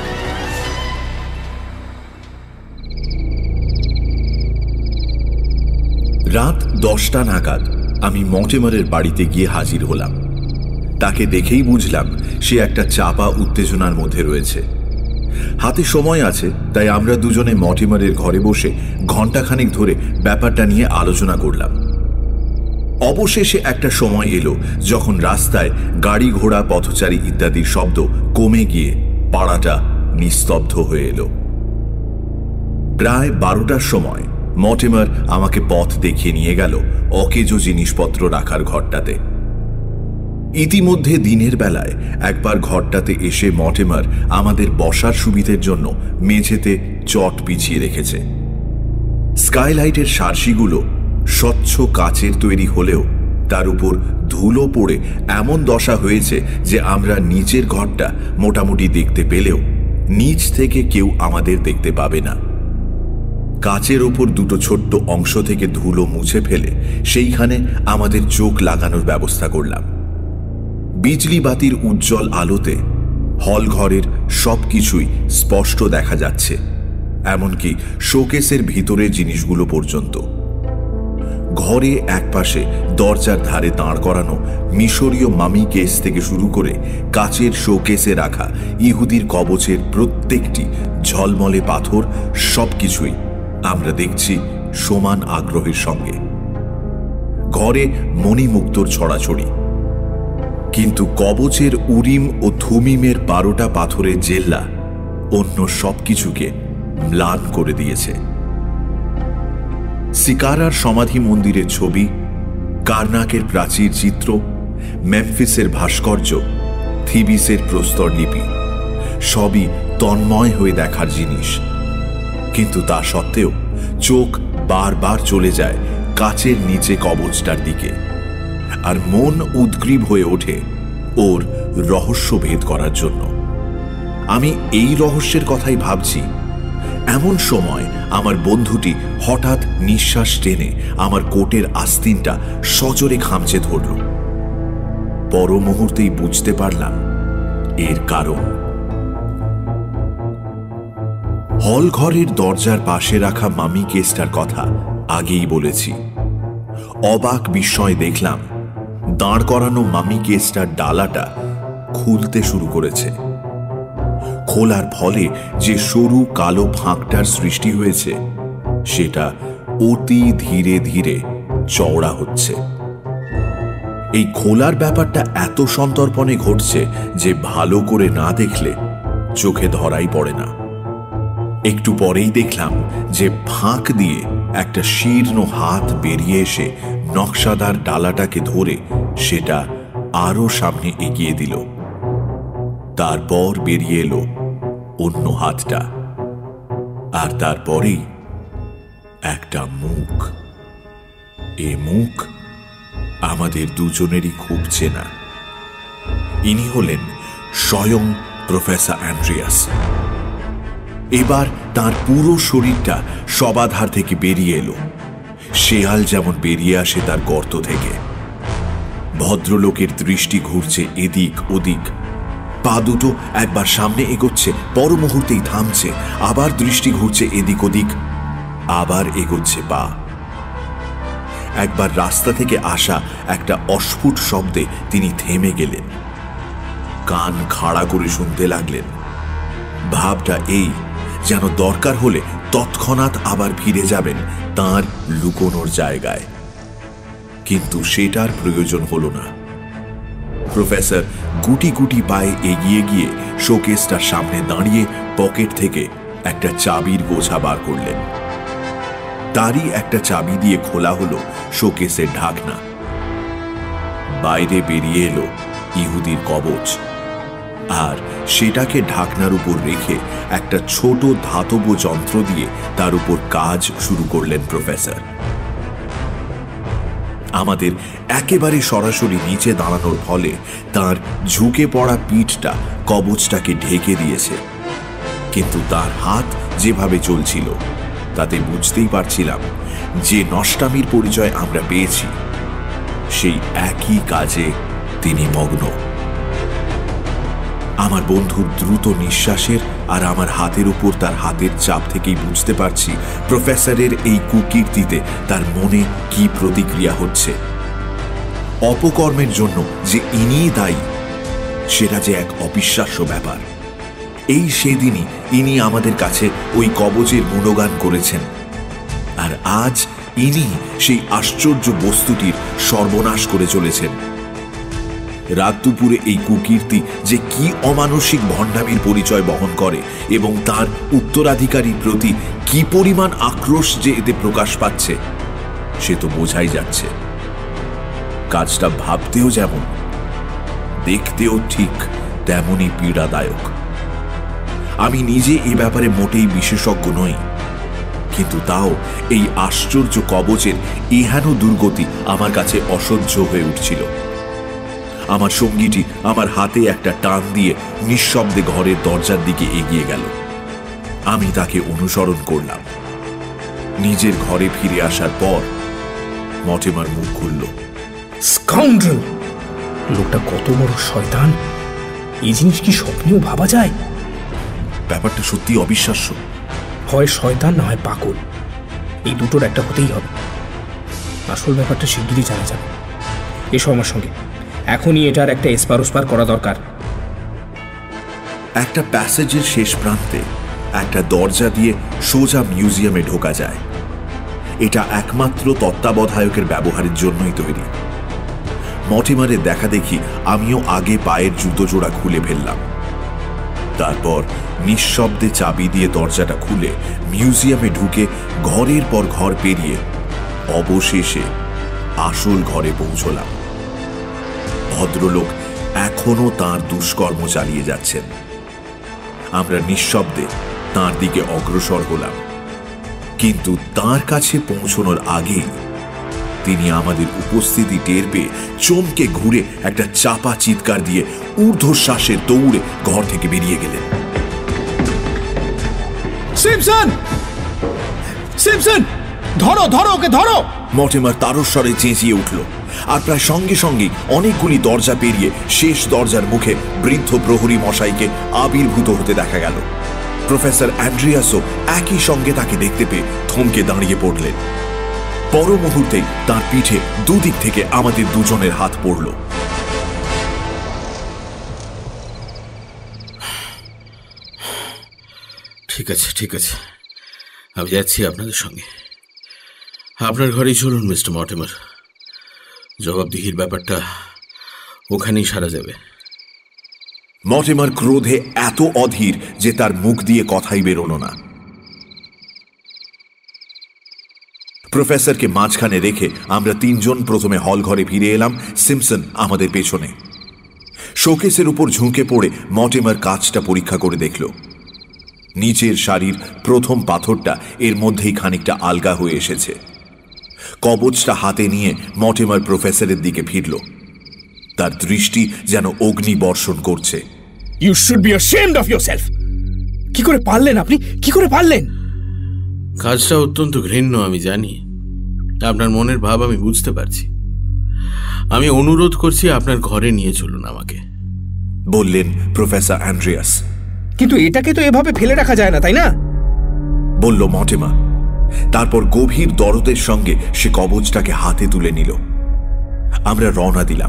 রাত 10টা নাগাদ আমি মর্টিমারের বাড়িতে গিয়ে হাজির হলাম। তাকে দেখেই বুঝলাম সে একটা চাপা উত্তেজনার মধ্যে রয়েছে। হাতে সময় আছে, তাই আমরা দুজনে মর্টিমারের ঘরে বসে ঘণ্টাখানেক ধরে ব্যাপারটা নিয়ে আলোচনা করলাম। অবশেষে একটা সময় এলো যখন রাস্তায় গাড়ি ঘোড়া পথচারী ইত্যাদির শব্দ কমে গিয়ে পাড়াটা নিস্তব্ধ হয়ে এলো। প্রায় 12টার সময় মর্টিমার আমাকে পথ দেখিয়ে নিয়ে গেল অকেজো জিনিসপত্র রাখার ঘরটাতে। ইতিমধ্যে দিনের বেলায় একবার ঘরটাতে এসে মর্টিমার আমাদের বসার সুবিধের জন্য মেঝেতে চট বিছিয়ে রেখেছে। স্কাইলাইটের সার্সিগুলো স্বচ্ছ কাচের তৈরি হলেও তার উপর ধুলো পড়ে এমন দশা হয়েছে যে আমরা নিচের ঘরটা মোটামুটি দেখতে পেলেও নিচ থেকে কেউ আমাদের দেখতে পাবে না। কাচের ওপর দুটো ছোট্ট অংশ থেকে ধুলো মুছে ফেলে সেইখানে আমাদের চোখ লাগানোর ব্যবস্থা করলাম। বিজলি বাতির উজ্জ্বল আলোতে হল ঘরের সবকিছুই স্পষ্ট দেখা যাচ্ছে, এমনকি শোকেসের ভিতরের জিনিসগুলো পর্যন্ত। ঘরে একপাশে দরজার ধারে দাঁড় করানো মিশরীয় মামি কেস থেকে শুরু করে কাচের শোকেসে রাখা ইহুদির কবচের প্রত্যেকটি ঝলমলে পাথর, সবকিছুই আমরা দেখছি সমান আগ্রহের সঙ্গে। ঘরে মণিমুক্তোর ছড়াছড়ি, কিন্তু কবচের উরিম ও থুমিমের 12টা পাথরের জেল্লা অন্য সবকিছুকে ম্লান করে দিয়েছে। সিকারার সমাধি মন্দিরের ছবি, কার্নাকের প্রাচীর চিত্র, মেমফিসের ভাস্কর্য, থিবিসের প্রস্তর লিপি সবই তন্ময় হয়ে দেখার জিনিস। কিন্তু তা সত্ত্বেও চোখ বারবার চলে যায় কাচের নিচে কবচটার দিকে, আর মন উদ্গ্রীব হয়ে ওঠে ওর রহস্য ভেদ করার জন্য। আমি এই রহস্যের কথাই ভাবছি, এমন সময় আমার বন্ধুটি হঠাৎ নিঃশ্বাস টেনে আমার কোটের আস্তিনটা সজোরে খামচে ধরল। পর মুহূর্তেই বুঝতে পারলাম এর কারণ। হল ঘরের দরজার পাশে রাখা মামি কেসটার কথা আগেই বলেছি। অবাক বিস্ময় দেখলাম দাঁড় করানো মামি কেসটার ডালাটা খুলতে শুরু করেছে। খোলার ফলে যে সরু কালো ফাঁকটার সৃষ্টি হয়েছে সেটা অতি ধীরে ধীরে চওড়া হচ্ছে। এই খোলার ব্যাপারটা এত সন্তর্পণে ঘটছে যে ভালো করে না দেখলে চোখে ধরাই পড়ে না। একটু পরেই দেখলাম যে ফাঁক দিয়ে একটা শীর্ণ হাত বেরিয়ে এসে নকশাদার ডালাটাকে ধরে সেটা আরো সামনে এগিয়ে দিল। তারপর বেরিয়ে এলো অন্য হাতটা, আর তারপরেই একটা মুখ। এ মুখ আমাদের দুজনেরই খুব চেনা। ইনি হলেন স্বয়ং প্রফেসর অ্যান্ড্রিয়াস। এবার তার পুরো শরীরটা সবাধার থেকে বেরিয়ে এলো, শেয়াল যেমন বেরিয়ে আসে তার গর্ত থেকে। ভদ্রলোকের দৃষ্টি ঘুরছে এদিক ওদিক, পা দুটো একবার সামনে এগোচ্ছে, পর মুহূর্তেই থামছে, আবার দৃষ্টি ঘুরছে এদিক ওদিক, আবার এগোচ্ছে পা। একবার রাস্তা থেকে আসা একটা অস্ফুট শব্দে তিনি থেমে গেলেন, কান খাড়া করে শুনতে লাগলেন। ভাবটা এই যেন দরকার হলে তৎক্ষণাৎ আবার ফিরে যাবেন তাঁর লুকোনোর জায়গায়, কিন্তু সেটার প্রয়োজন হলো না। প্রফেসর গুটি গুটি পায়ে এগিয়ে গিয়ে শোকেসটার সামনে দাঁড়িয়ে পকেট থেকে একটা চাবির গোছা বার করলেন। তারই একটা চাবি দিয়ে খোলা হলো শোকেসের ঢাকনা। বাইরে বেরিয়ে এলো ইহুদির কবচ, আর সেটাকে ঢাকনার উপর রেখে একটা ছোট ধাতব যন্ত্র দিয়ে তার উপর কাজ শুরু করলেন প্রফেসর। আমাদের একেবারে সরাসরি নিচে দাঁড়ানোর ফলে তার ঝুঁকে পড়া পিঠটা কবচটাকে ঢেকে দিয়েছে, কিন্তু তার হাত যেভাবে চলছিল তাতে বুঝতেই পারছিলাম যে নষ্টামির পরিচয় আমরা পেয়েছি সেই একই কাজে তিনি মগ্ন। আমার বন্ধুর দ্রুত নিঃশ্বাসের আর আমার হাতের উপর তার হাতের চাপ থেকেই বুঝতে পারছি প্রফেসরের এই কুকীর্তিতে তার মনে কি প্রতিক্রিয়া হচ্ছে। অপকর্মের জন্য যে ইনিই দায়ী সেটা যে এক অবিশ্বাস্য ব্যাপার। এই সেদিনই ইনি আমাদের কাছে ওই কবচের গুণগান করেছেন, আর আজ ইনি সেই আশ্চর্য বস্তুটির সর্বনাশ করে চলেছেন। রাত দুপুরে এই কুকীর্তি যে কি অমানসিক ভণ্ডামির পরিচয় বহন করে এবং তার উত্তরাধিকারীর প্রতি কি পরিমাণ আক্রোশ যে এতে প্রকাশ পাচ্ছে সে তো বোঝাই যাচ্ছে। কাজটা ভাবতেও যেমন, দেখতেও ঠিক তেমনই পীড়াদায়ক। আমি নিজে এ ব্যাপারে মোটেই বিশেষজ্ঞ নই, কিন্তু তাও এই আশ্চর্য কবচের এহেন দুর্গতি আমার কাছে অসহ্য হয়ে উঠছিল। আমার সঙ্গীটি আমার হাতে একটা টান দিয়ে নিঃশব্দে ঘরের দরজার দিকে এগিয়ে গেল। আমি তাকে অনুসরণ করলাম। নিজের ঘরে ফিরে আসার পর মর্টিমার মুখ খুলল। স্কাউন্ড্রেল! লোকটা কত বড় শয়তান! এই জিনিস কি স্বপ্নেও ভাবা যায়? ব্যাপারটা সত্যি অবিশ্বাস্য। হয় শয়তান না হয় পাগল, এই দুটোর একটা হতেই হবে। আসল ব্যাপারটা শিগগিরই জানা যাবে। এসো আমার সঙ্গে, এখনই এটার একটা এসপার করা দরকার। একটা প্যাসেজের শেষ প্রান্তে একটা দরজা দিয়ে সোজা মিউজিয়ামে ঢোকা যায়। এটা একমাত্র তত্ত্বাবধায়কের ব্যবহারের জন্যই তৈরি। মর্টিমারের দেখা দেখি আমিও আগে পায়ের জুতো জোড়া খুলে ফেললাম। তারপর নিঃশব্দে চাবি দিয়ে দরজাটা খুলে মিউজিয়ামে ঢুকে ঘরের পর ঘর পেরিয়ে অবশেষে আসল ঘরে পৌঁছলাম। ভদ্রলোক এখনো তাঁর দুষ্কর্ম চালিয়ে যাচ্ছেন। আমরা নিঃশব্দে তাঁর দিকে অগ্রসর হলাম, কিন্তু তাঁর কাছে পৌঁছানোর আগেই তিনি আমাদের উপস্থিতি টের পেয়ে চমকে ঘুরে একটা চাপা চিৎকার দিয়ে ঊর্ধ্বশ্বাসের দৌড়ে ঘর থেকে বেরিয়ে গেলেন। সিমসন! সিমসন! ধরো ধরো ওকে ধরো! মর্টিমার তারস্বরে চেঁচিয়ে উঠল, আর প্রায় সঙ্গে সঙ্গে অনেকগুলি দরজা পেরিয়ে শেষ দরজার মুখে বৃদ্ধ প্রহরী মশাইকে আবির্ভূত হতে দেখা গেল। প্রফেসর অ্যান্ড্রিয়াসও একই সঙ্গে তাকে দেখতে পেয়ে থমকে দাঁড়িয়ে পড়লেন। পর মুহূর্তেই তার পিঠে দুদিক থেকে আমাদের দুজনের হাত পড়ল। ঠিক আছে, ঠিক আছে, আমি যাচ্ছি আপনাদের সঙ্গে। আপনার ঘরেই চলুন মিস্টার মর্টিমার। জবাবদিহির ব্যাপারটা ওখানেই সারা যাবে। মর্টিমার ক্রোধে এত অধীর যে তার মুখ দিয়ে কথাই বেরোলো না। প্রফেসরকে মাঝখানে রেখে আমরা তিনজন প্রথমে হল ঘরে ফিরে এলাম, সিমসন আমাদের পেছনে। শোকেসের উপর ঝুঁকে পড়ে মর্টিমার কাজটা পরীক্ষা করে দেখল। নিচের সারির প্রথম পাথরটা এর মধ্যেই খানিকটা আলগা হয়ে এসেছে। কবচটা হাতে নিয়ে মর্টিমার প্রফেসরের দিকে ফিরল। তার দৃষ্টি যেন অগ্নি বর্ষণ করছে। You should be ashamed of yourself! কি করে পারলেন আপনি? কি করে পারলেন? কাজটা অত্যন্ত ঘৃণ্য, আমি জানি। আপনার মনের ভাব আমি বুঝতে পারছি। আমি অনুরোধ করছি আপনার ঘরে নিয়ে চলুন আমাকে, বললেন প্রফেসর অ্যান্ড্রিয়াস। কিন্তু এটাকে তো এভাবে ফেলে রাখা যায় না, তাই না? বলল মর্টিমা। তারপর গভীর দরদের সঙ্গে সে কবচটাকে হাতে তুলে নিল। আমরা রওনা দিলাম।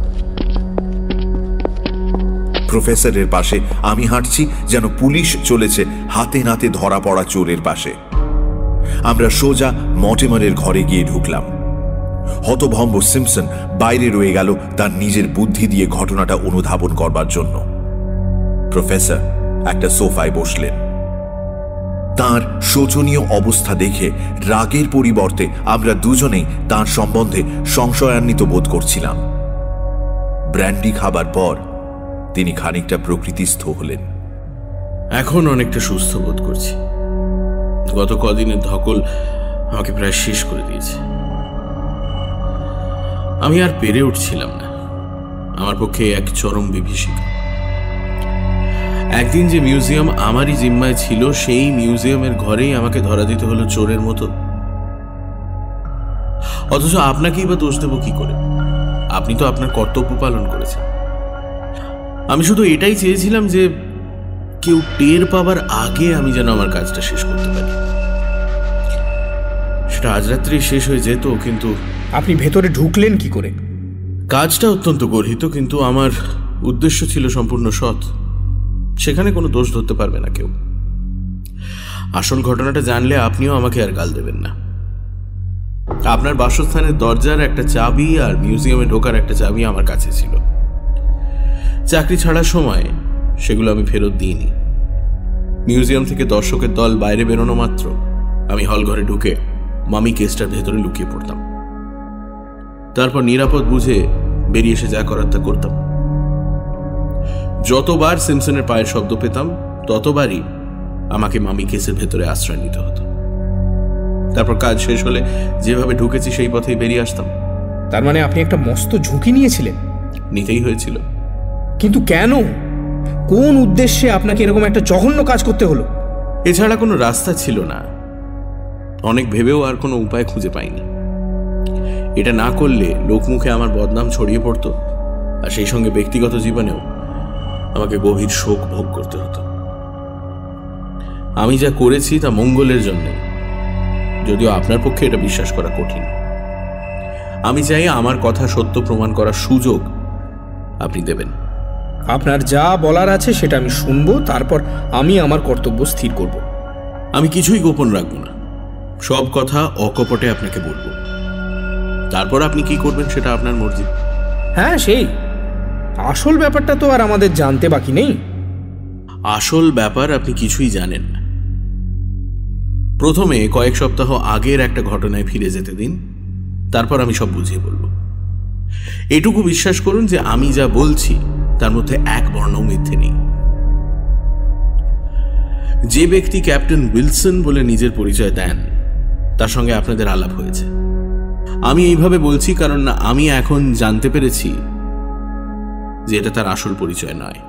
প্রফেসরের পাশে আমি হাঁটছি যেন পুলিশ চলেছে হাতে নাতে ধরা পড়া চোরের পাশে। আমরা সোজা মর্টিমারের ঘরে গিয়ে ঢুকলাম। হতভম্ব সিমসন বাইরে রয়ে গেল তার নিজের বুদ্ধি দিয়ে ঘটনাটা অনুধাবন করবার জন্য। প্রফেসর একটা সোফায় বসলেন। তার শোচনীয় অবস্থা দেখে রাগের পরিবর্তে আমরা দুজনেই তার সম্বন্ধে সংশয়ান্বিত বোধ করছিলাম। ব্র্যান্ডি খাবার পর তিনি খানিকটা প্রকৃতিস্থ হলেন। এখন অনেকটা সুস্থ বোধ করছি। গত কদিনের ধকল আমাকে প্রায় শেষ করে দিয়েছে। আমি আর পেরে উঠছিলাম না। আমার পক্ষে এক চরম বিভীষিকা। একদিন যে মিউজিয়াম আমারই জিম্মায় ছিল, সেই মিউজিয়ামের ঘরেই আমাকে ধরা দিতে হলো চোরের মতো। অথচ আপনাকেই বা দোষ দেব কি করে? আপনি তো আপনার কর্তব্য পালন করেছেন। আমি শুধু এটাই চেয়েছিলাম যে কেউ টের পাবার আগে আমি যেন আমার কাজটা শেষ করতে পারি। সেটা আজ রাত্রেই শেষ হয়ে যেত, কিন্তু আপনি ভেতরে ঢুকলেন কি করে? কাজটা অত্যন্ত গর্হিত, কিন্তু আমার উদ্দেশ্য ছিল সম্পূর্ণ সৎ। সেখানে কোনো দোষ ধরতে পারবে না কেউ। আসল ঘটনাটা জানলে আপনিও আমাকে আর গাল দেবেন না। আপনার বাসস্থানের দরজার একটা চাবি আর মিউজিয়ামে ঢোকার একটা চাবি আমার কাছে ছিল। চাকরি ছাড়ার সময় সেগুলো আমি ফেরত দিইনি। মিউজিয়াম থেকে দর্শকের দল বাইরে বেরোনো মাত্র আমি হল ঘরে ঢুকে মামি কেসটার ভেতরে লুকিয়ে পড়তাম। তারপর নিরাপদ বুঝে বেরিয়ে এসে যা করার তা করতাম। যতবার সিমসনের পায়ের শব্দ পেতাম ততবারই আমাকে মামি কেসের ভেতরে আশ্রয় নিতে হতো। তারপর কাজ শেষ হলে যেভাবে ঢুকেছি সেই পথেই বেরিয়ে আসতাম। তার মানে আপনি একটা মস্ত ঝুঁকি নিয়েছিলেন? নিতেই হয়েছিল। কিন্তু কেন? কোন উদ্দেশ্যে আপনাকে এরকম একটা জঘন্য কাজ করতে হলো? এছাড়া কোনো রাস্তা ছিল না। অনেক ভেবেও আর কোনো উপায় খুঁজে পাইনি। এটা না করলে লোকমুখে আমার বদনাম ছড়িয়ে পড়তো, আর সেই সঙ্গে ব্যক্তিগত জীবনেও আমাকে গভীর শোক ভোগ করতে হতো। আমি যা করেছি তা মঙ্গলের জন্যে, যদিও আপনার পক্ষে এটা বিশ্বাস করা কঠিন। আমি চাই আমার কথা সত্য প্রমাণ করার সুযোগ আপনি দেবেন। আপনার যা বলার আছে সেটা আমি শুনবো, তারপর আমি আমার কর্তব্য স্থির করব। আমি কিছুই গোপন রাখব না। সব কথা অকপটে আপনাকে বলবো, তারপর আপনি কি করবেন সেটা আপনার মর্জি। হ্যাঁ, সেই আসল ব্যাপারটা তো আর আমাদের জানতে বাকি নেই। আসল ব্যাপার আপনি কিছুই জানেন না। প্রথমে কয়েক সপ্তাহ আগের একটা ঘটনায় ফিরে যেতে দিন, তারপর আমি সব বুঝিয়ে বলবো। এটুকু বিশ্বাস করুন যে আমি যা বলছি তার মধ্যে এক বর্ণও মিথ্যে নেই। যে ব্যক্তি ক্যাপ্টেন উইলসন বলে নিজের পরিচয় দেন, তার সঙ্গে আপনাদের আলাপ হয়েছে। আমি এইভাবে বলছি কারণ না আমি এখন জানতে পেরেছি যে এটা তার আসল পরিচয় নয়।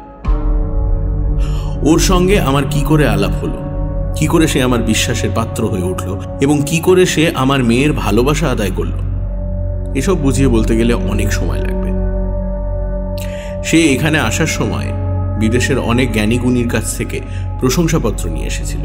ওর সঙ্গে আমার কি করে আলাপ হলো, কি করে সে আমার বিশ্বাসের পাত্র হয়ে উঠল এবং কি করে সে আমার মেয়ের ভালোবাসা আদায় করল, এসব বুঝিয়ে বলতে গেলে অনেক সময় লাগবে। সে এখানে আসার সময় বিদেশের অনেক জ্ঞানী গুণীর কাছ থেকে প্রশংসাপত্র নিয়ে এসেছিল,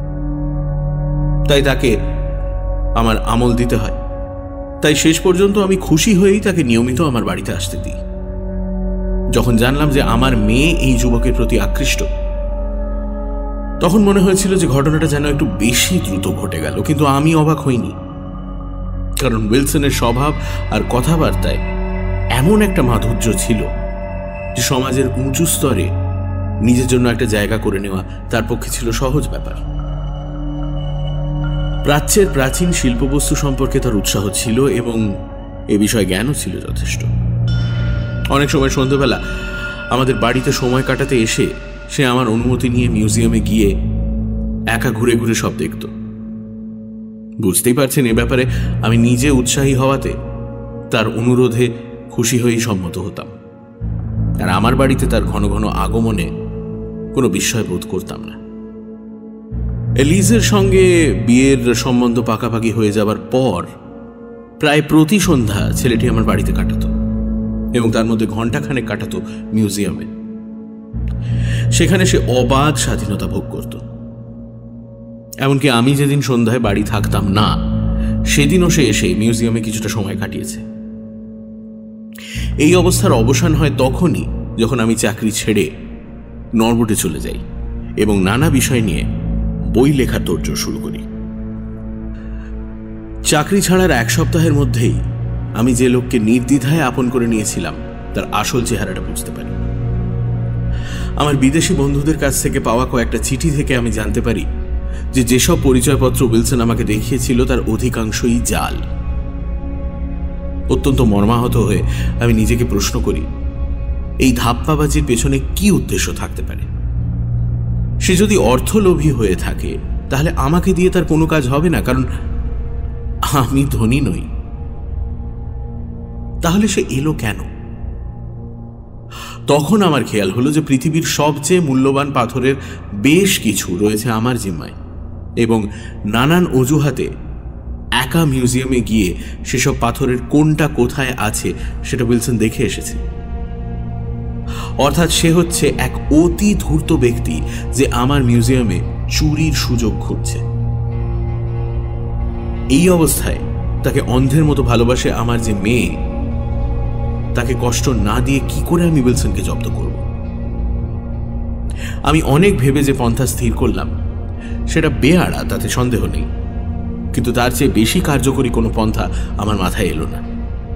তাই তাকে আমার আমল দিতে হয়। তাই শেষ পর্যন্ত আমি খুশি হয়েই তাকে নিয়মিত আমার বাড়িতে আসতে দিই। যখন জানলাম যে আমার মেয়ে এই যুবকের প্রতি আকৃষ্ট, তখন মনে হয়েছিল যে ঘটনাটা যেন একটু বেশি দ্রুত ঘটে গেল, কিন্তু আমি অবাক হইনি, কারণ উইলসনের স্বভাব আর কথাবার্তায় এমন একটা মাধুর্য ছিল যে সমাজের উঁচু স্তরে নিজের জন্য একটা জায়গা করে নেওয়া তার পক্ষে ছিল সহজ ব্যাপার। প্রাচ্যের প্রাচীন শিল্পবস্তু সম্পর্কে তার উৎসাহ ছিল এবং এ বিষয়ে জ্ঞানও ছিল যথেষ্ট। অনেক সময় সন্ধ্যাবেলা আমাদের বাড়িতে সময় কাটাতে এসে সে আমার অনুমতি নিয়ে মিউজিয়ামে গিয়ে একা ঘুরে ঘুরে সব দেখত। বুঝতেই পারছেন, এ ব্যাপারে আমি নিজে উৎসাহী হওয়াতে তার অনুরোধে খুশি হয়েই সম্মত হতাম। আর আমার বাড়িতে তার ঘন ঘন আগমনে কোনো বিস্ময় বোধ করতাম না। এলিজের সঙ্গে বিয়ের সম্বন্ধ পাকাপাকি হয়ে যাবার পর প্রায় প্রতি সন্ধ্যা ছেলেটি আমার বাড়িতে কাটাতো এবং তার মধ্যে ঘণ্টাখানেক কাটাতো মিউজিয়ামে। সেখানে সে অবাধ স্বাধীনতা ভোগ করত। এমনকি আমি যেদিন সন্ধ্যায় বাড়ি থাকতাম না, সেদিনও সে এসে মিউজিয়ামে কিছুটা সময় কাটিয়েছে। এই অবস্থার অবসান হয় তখনই যখন আমি চাকরি ছেড়ে নরবোটে চলে যাই এবং নানা বিষয় নিয়ে বই লেখার তোড়জোড় শুরু করি। চাকরি ছাড়ার এক সপ্তাহের মধ্যেই আমি যে লোককে নির্দ্বিধায় আপন করে নিয়েছিলাম তার আসল চেহারাটা বুঝতে পারি। আমার বিদেশি বন্ধুদের কাছ থেকে পাওয়া কয়েকটা চিঠি থেকে আমি জানতে পারি যে যেসব পরিচয়পত্র উইলসন আমাকে দেখিয়েছিল তার অধিকাংশই জাল। অত্যন্ত মর্মাহত হয়ে আমি নিজেকে প্রশ্ন করি, এই ধাপ্পাবাজির পেছনে কি উদ্দেশ্য থাকতে পারে? সে যদি অর্থলোভী হয়ে থাকে তাহলে আমাকে দিয়ে তার কোনো কাজ হবে না, কারণ আমি ধনী নই। তাহলে সে এলো কেন? তখন আমার খেয়াল হলো যে পৃথিবীর সবচেয়ে মূল্যবান পাথরের বেশ কিছু রয়েছে আমার জিম্মায় এবং নানান অজুহাতে একা মিউজিয়ামে গিয়ে সেসব পাথরের কোনটা কোথায় আছে সেটা উইলসন দেখে এসেছে। অর্থাৎ সে হচ্ছে এক অতি ধূর্ত ব্যক্তি যে আমার মিউজিয়ামে চুরির সুযোগ খুঁজছে। এই অবস্থায় তাকে অন্ধের মতো ভালোবাসে আমার যে মেয়ে, তাকে কষ্ট না দিয়ে কি করে আমি উইলসনকে জব্দ করব? আমি অনেক ভেবে যে পন্থা স্থির করলাম সেটা বেআড়া, তাতে সন্দেহ নেই, কিন্তু তার চেয়ে বেশি কার্যকরী কোনো পন্থা আমার মাথায় এলো না।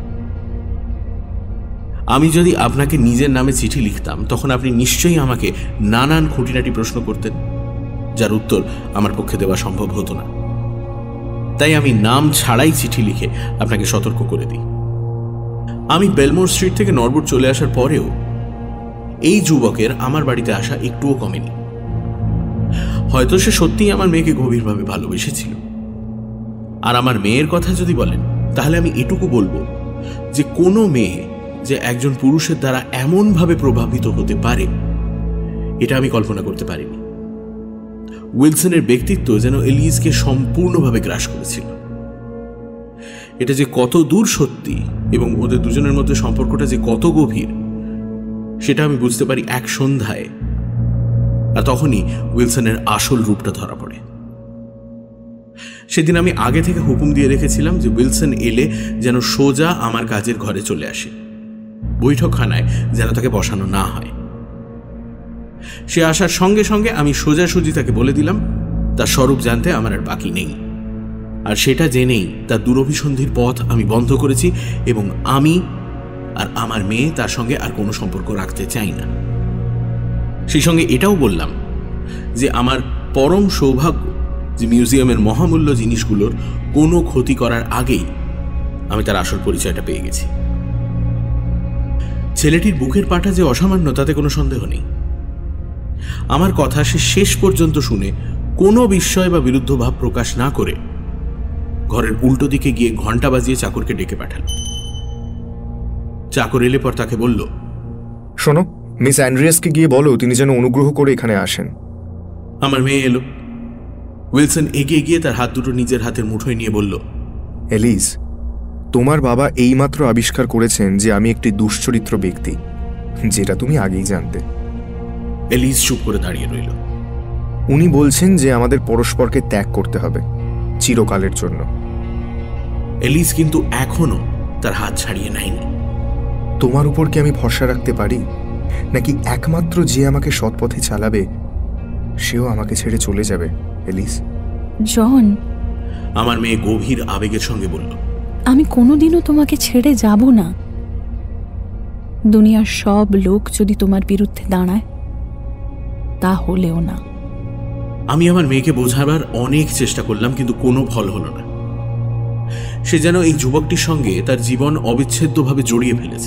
আমি যদি আপনাকে নিজের নামে চিঠি লিখতাম তখন আপনি নিশ্চয়ই আমাকে নানান খুঁটিনাটি প্রশ্ন করতেন, যার উত্তর আমার পক্ষে দেওয়া সম্ভব হতো না। তাই আমি নাম ছাড়াই চিঠি লিখে আপনাকে সতর্ক করে দিই। আমি বেলমোর স্ট্রিট থেকে নরবোট চলে আসার পরেও এই যুবকের আমার বাড়িতে আসা একটুও কমেনি। হয়তো সে সত্যিই আমার মেয়েকে গভীরভাবে ভালোবেসেছিল। আর আমার মেয়ের কথা যদি বলেন তাহলে আমি এটুকু বলবো যে কোনো মেয়ে যে একজন পুরুষের দ্বারা এমনভাবে প্রভাবিত হতে পারে এটা আমি কল্পনা করতে পারিনি। উইলসনের ব্যক্তিত্ব যেন এলিজকে সম্পূর্ণভাবে গ্রাস করেছিল। এটা যে কত দূর সত্যি এবং ওদের দুজনের মধ্যে সম্পর্কটা যে কত গভীর সেটা আমি বুঝতে পারি এক সন্ধ্যায়, আর তখনই উইলসনের আসল রূপটা ধরা পড়ে। সেদিন আমি আগে থেকে হুকুম দিয়ে রেখেছিলাম যে উইলসন এলে যেন সোজা আমার কাজের ঘরে চলে আসে, বৈঠকখানায় যেন তাকে বসানো না হয়। সে আসার সঙ্গে সঙ্গে আমি সোজাসুজি তাকে বলে দিলাম তার স্বরূপ জানতে আমার আর বাকি নেই। আর সেটা জেনেই তার দুরভিসন্ধির পথ আমি বন্ধ করেছি এবং আমি আর আমার মেয়ে তার সঙ্গে আর কোনো সম্পর্ক রাখতে চাই না। সেই সঙ্গে এটাও বললাম যে আমার পরম সৌভাগ্য যে মিউজিয়ামের মহামূল্য জিনিসগুলোর কোনো ক্ষতি করার আগেই আমি তার আসল পরিচয়টা পেয়ে গেছি। ছেলেটির বুকের পাটা যে অসামান্য তাতে কোনো সন্দেহ নেই। আমার কথা সে শেষ পর্যন্ত শুনে কোনো বিস্ময় বা বিরুদ্ধ ভাব প্রকাশ না করে ঘরের উল্টো দিকে গিয়ে ঘন্টা বাজিয়ে চাকরকে ডেকে পাঠাল। চাকর এলে পর তাকে বলল, শোনো, মিস অ্যান্ড্রিয়াসকে গিয়ে বলো তিনি যেন অনুগ্রহ করে এখানে আসেন। আমার মেয়ে এলো। উইলসন এগিয়ে গিয়ে তার হাত দুটো নিজের হাতের মুঠোয় নিয়ে বলল, এলিস, তোমার বাবা এইমাত্র আবিষ্কার করেছেন যে আমি একটি দুশ্চরিত্র ব্যক্তি, যেটা তুমি আগেই জানতে। এলিস চুপ করে দাঁড়িয়ে রইল। উনি বলছেন যে আমাদের পরস্পরকে ত্যাগ করতে হবে চিরকালের জন্য। এলিস কিন্তু এখনো তার হাত ছাড়িয়ে নেয়নি। তোমার উপর কি আমি ভরসা রাখতে পারি, নাকি একমাত্র যে আমাকে সৎপথে চালাবে সেও আমাকে ছেড়ে চলে যাবে? এলিস। জন, আমার মেয়ে গভীর আবেগের সঙ্গে বলল, আমি কোনোদিনও তোমাকে ছেড়ে যাব না। দুনিয়ার সব লোক যদি তোমার বিরুদ্ধে দাঁড়ায় তা হলেও না। আমি আমার মেয়েকে বোঝাবার অনেক চেষ্টা করলাম, কিন্তু কোনো ফল হলো না। সে যেন এই যুবকটির সঙ্গে তার জীবন অবিচ্ছেদ্যভাবে জড়িয়ে ফেলেছে।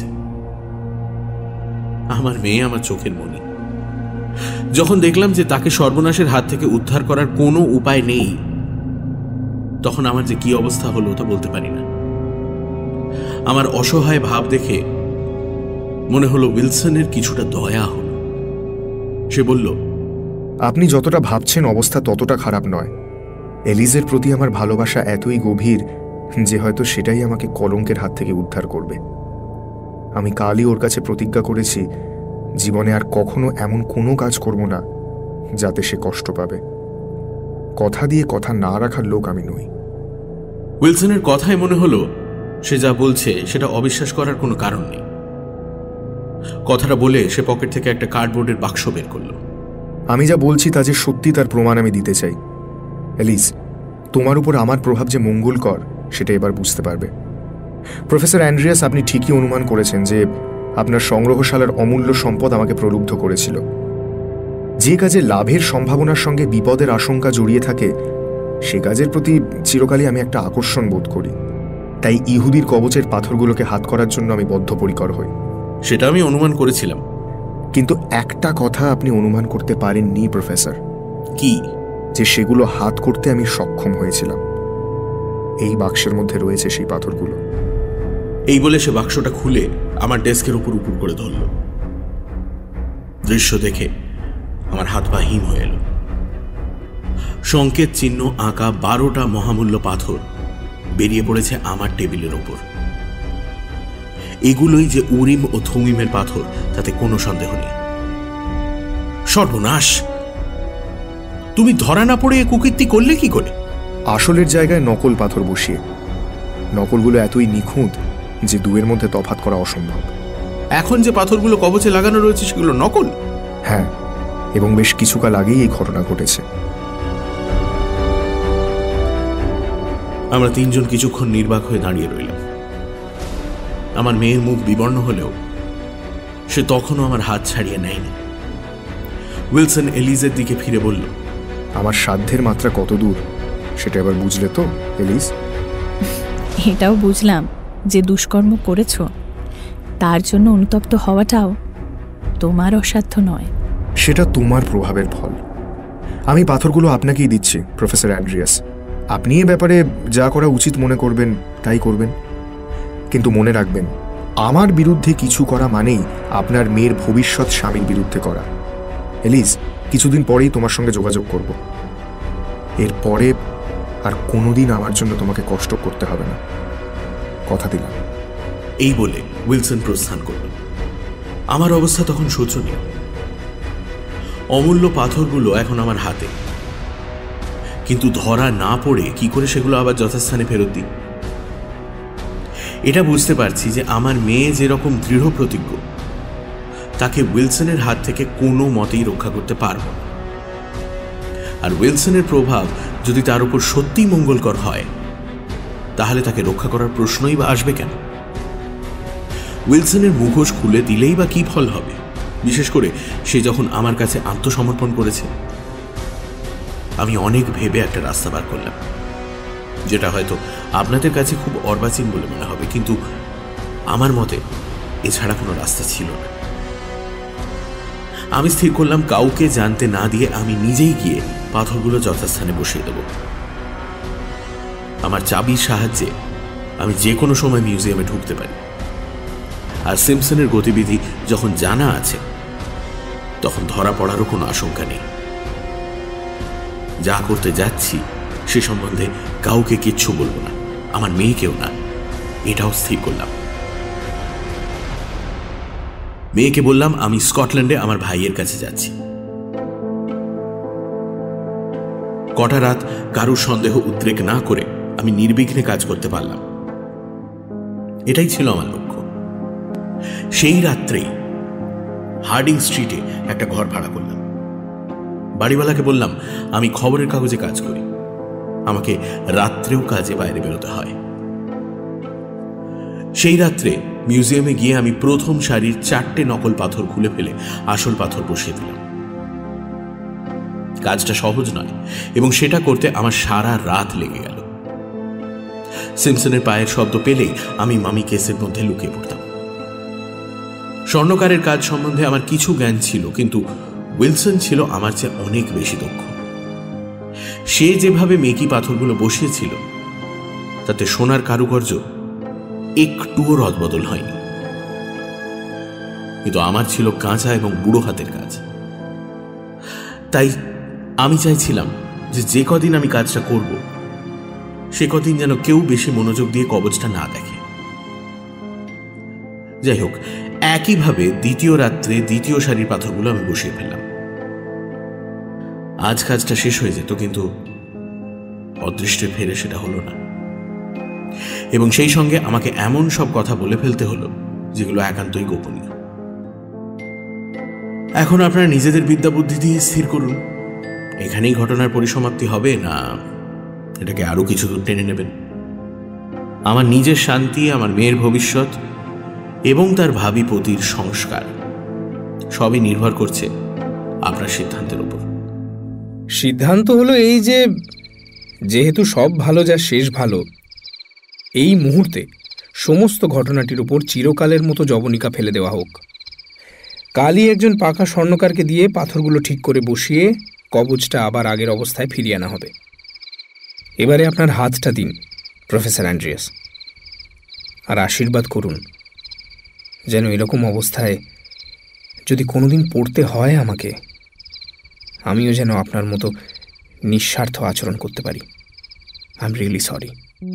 আমার মেয়ে আমার চোখের মণি। যখন দেখলাম যে তাকে সর্বনাশের হাত থেকে উদ্ধার করার কোনো উপায় নেই, তখন আমার যে কি অবস্থা হলো তা বলতে পারি না। আমার অসহায় ভাব দেখে মনে হলো উইলসনের কিছুটা দয়া হলো। সে বলল, আপনি যতটা ভাবছেন অবস্থা ততটা খারাপ নয়। এলিজের প্রতি আমার ভালোবাসা এতই গভীর যে হয়তো সেটাই আমাকে কলঙ্কের হাত থেকে উদ্ধার করবে। আমি কালই ওর কাছে প্রতিজ্ঞা করেছি জীবনে আর কখনো এমন কোনো কাজ করব না যাতে সে কষ্ট পাবে। কথা দিয়ে কথা না রাখার লোক আমি নই। উইলসনের কথায় মনে হলো সে যা বলছে সেটা অবিশ্বাস করার কোনো কারণ নেই। কথাটা বলে সে পকেট থেকে একটা কার্ডবোর্ডের বাক্স বের করল। আমি যা বলছি তা যে সত্যি তার প্রমাণ আমি দিতে চাই। এলিস, তোমার উপর আমার প্রভাব যে মঙ্গলকর সেটা এবার বুঝতে পারবে। প্রফেসর অ্যান্ড্রিয়াস, আপনি ঠিকই অনুমান করেছেন যে আপনার সংগ্রহশালার অমূল্য সম্পদ আমাকে প্রলুব্ধ করেছিল। যে কাজে লাভের সম্ভাবনার সঙ্গে বিপদের আশঙ্কা জড়িয়ে থাকে সে কাজের প্রতি চিরকালই আমি একটা আকর্ষণ বোধ করি। তাই ইহুদির কবচের পাথরগুলোকে হাত করার জন্য আমি বদ্ধপরিকর হই। সেটা আমি অনুমান করেছিলাম। কিন্তু একটা কথা আপনি অনুমান করতে পারেননি প্রফেসর। কি? যে সেগুলো হাত করতে আমি সক্ষম হয়েছিলাম। এই বাক্সের মধ্যে রয়েছে সেই পাথরগুলো। এই বলে সে বাক্সটা খুলে আমার ডেস্কের উপর উপর করে ধরল। দৃশ্য দেখে আমার হাত পা হিম হয়ে এলো। সংকেত চিহ্ন আঁকা 12টা মহামূল্য পাথর বেরিয়ে পড়েছে আমার টেবিলের ওপর। এগুলোই যে উরিম ও থুমিমের পাথর তাতে কোনো সন্দেহ নেই। সর্বনাশ! তুমি ধরা না পড়ে এ কুকীর্তি করলে কি করে? আসলের জায়গায় নকল পাথর বসিয়ে। নকলগুলো এতই নিখুঁত যে দুয়ের মধ্যে তফাৎ করা অসম্ভব। এখন যে পাথরগুলো কবচে লাগানো রয়েছে সেগুলো নকল? হ্যাঁ, এবং বেশ কিছুকাল আগেই এই ঘটনা ঘটেছে। আমরা তিনজন কিছুক্ষণ নির্বাক হয়ে দাঁড়িয়ে রইলাম। আমার মেয়ের মুখ বিবর্ণ হলেও সে তখনও আমার হাত ছাড়িয়ে নেয়নি। উইলসন এলিজের দিকে ফিরে বলল, আমার সাধ্যের মাত্রা কত দূর সেটা এবার বুঝলে তো এলিজ? এটাও বুঝলাম যে দুষ্কর্ম করেছ তার জন্য অনুতপ্ত হওয়াটাও তোমার অসাধ্য নয়। সেটা তোমার প্রভাবের ফল। আমি পাথরগুলো আপনাকেই দিচ্ছি প্রফেসর অ্যান্ড্রিয়াস। আপনি এ ব্যাপারে যা করা উচিত মনে করবেন তাই করবেন। কিন্তু মনে রাখবেন, আমার বিরুদ্ধে কিছু করা মানেই আপনার মেয়ের ভবিষ্যৎ স্বামীর বিরুদ্ধে করা। এলিজ, কিছুদিন পরেই তোমার সঙ্গে যোগাযোগ করব। এরপরে আর কোনোদিন আমার জন্য তোমাকে কষ্ট করতে হবে না, কথা দিলাম। এই বলে উইলসন প্রস্থান করল। আমার অবস্থা তখন শোচনীয়। অমূল্য পাথরগুলো এখন আমার হাতে, কিন্তু ধরা না পড়ে কি করে সেগুলো আবার যথাস্থানে ফেরত দিই? এটা বুঝতে পারছি যে আমার মেয়ে যেরকম দৃঢ় প্রতিজ্ঞ, তাকে উইলসনের হাত থেকে কোনো মতেই রক্ষা করতে পারব না। আর উইলসনের প্রভাব যদি তার উপর সত্যিই মঙ্গলকর হয় তাহলে তাকে রক্ষা করার প্রশ্নই বা আসবে কেন? উইলসনের মুখোশ খুলে দিলেই বা কি ফল হবে, বিশেষ করে সে যখন আমার কাছে আত্মসমর্পণ করেছে? আমি অনেক ভেবে একটা রাস্তা বার করলাম, যেটা হয়তো আপনাদের কাছে খুব অর্বাচীন বলে মনে হবে, কিন্তু আমার মতে এছাড়া কোনো রাস্তা ছিল না। আমি স্থির করলাম কাউকে জানতে না দিয়ে আমি নিজেই গিয়ে পাথরগুলো যথাস্থানে বসিয়ে দেব। আমার চাবির সাহায্যে আমি যে কোনো সময় মিউজিয়ামে ঢুকতে পারি, আর সিম্পসনের গতিবিধি যখন জানা আছে তখন ধরা পড়ারও কোনো আশঙ্কা নেই। যা করতে যাচ্ছি সে সম্বন্ধে কাউকে কিচ্ছু বলবো না, আমার মেয়েকেও না, এটাও স্থির করলাম। মেয়েকে বললাম আমি স্কটল্যান্ডে আমার ভাইয়ের কাছে যাচ্ছি। কটা রাত কারোর সন্দেহ উদ্রেক না করে আমি নির্বিঘ্নে কাজ করতে পারলাম, এটাই ছিল আমার লক্ষ্য। সেই রাত্রেই হার্ডিং স্ট্রিটে একটা ঘর ভাড়া করলাম। বাড়িওয়ালাকে বললাম আমি খবরের কাগজে কাজ করি, আমাকে রাত্রেও কাজে বাইরে বেরোতে হয়। সেই রাত্রে মিউজিয়ামে গিয়ে আমি প্রথম সারির 4টে নকল পাথর খুলে ফেলে আসল পাথর বসিয়ে দিলাম। কাজটা সহজ নয় এবং সেটা করতে আমার সারা রাত লেগে গেল। সিম্পসনের পায়ের শব্দ পেলেই আমি মামি কেসের মধ্যে লুকিয়ে পড়তাম। স্বর্ণকারের কাজ সম্বন্ধে আমার কিছু জ্ঞান ছিল, কিন্তু উইলসন ছিল আমার চেয়ে অনেক বেশি দক্ষ। সে যেভাবে মেকি পাথরগুলো বসিয়েছিল তাতে সোনার কারুকার্য একটুও রদবদল হয়নি, কিন্তু আমার ছিল কাঁচা এবং বুড়ো হাতের কাজ। তাই আমি চাইছিলাম যে কদিন আমি কাজটা করব সে কদিন যেন কেউ বেশি মনোযোগ দিয়ে কবচটা না দেখে। যাই হোক, একইভাবে দ্বিতীয় রাত্রে দ্বিতীয় সারির পাথরগুলো আমি বসিয়ে ফেললাম। আজ কাজটা শেষ হয়ে যেত, কিন্তু অদৃষ্টে ফেরে সেটা হলো না, এবং সেই সঙ্গে আমাকে এমন সব কথা বলে ফেলতে হলো যেগুলো একান্তই গোপনীয়। এখন আপনারা নিজেদের বিদ্যা বুদ্ধি দিয়ে স্থির করুন, এখানেই ঘটনার পরিসমাপ্তি হবে না এটাকে আরো কিছু দূর টেনে নেবেন। আমার নিজের শান্তি, আমার মেয়ের ভবিষ্যৎ এবং তার ভাবি পতির সংস্কার সবই নির্ভর করছে আপনার সিদ্ধান্তের উপর। সিদ্ধান্ত হলো এই যে, যেহেতু সব ভালো যা শেষ ভালো, এই মুহূর্তে সমস্ত ঘটনাটির উপর চিরকালের মতো জবনিকা ফেলে দেওয়া হোক। কালই একজন পাকা স্বর্ণকারকে দিয়ে পাথরগুলো ঠিক করে বসিয়ে কবচটা আবার আগের অবস্থায় ফিরিয়ে আনা হবে। এবারে আপনার হাতটা দিন প্রফেসর অ্যান্ড্রিয়াস, আর আশীর্বাদ করুন যেন এরকম অবস্থায় যদি কোনোদিন পড়তে হয় আমাকে, আমিও যেন আপনার মতো নিঃস্বার্থ আচরণ করতে পারি। I am really sorry.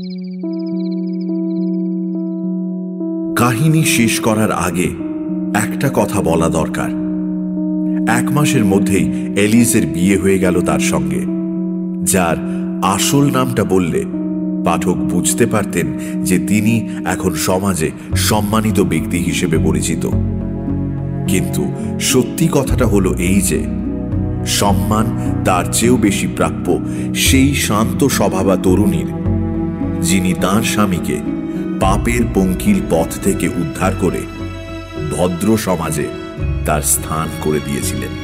কাহিনী শেষ করার আগে একটা কথা বলা দরকার। 1 মাসের মধ্যেই এলিজের বিয়ে হয়ে গেল তার সঙ্গে, যার আসল নামটা বললে পাঠক বুঝতে পারতেন যে তিনি এখন সমাজে সম্মানিত ব্যক্তি হিসেবে পরিচিত। কিন্তু সত্যি কথাটা হলো এই যে, সম্মান তার চেয়েও বেশি প্রাপ্য সেই শান্ত স্বভাবা তরুণীর, যিনি তাঁর স্বামীকে পাপের পঙ্কিল পথ থেকে উদ্ধার করে ভদ্র সমাজে তার স্থান করে দিয়েছিলেন।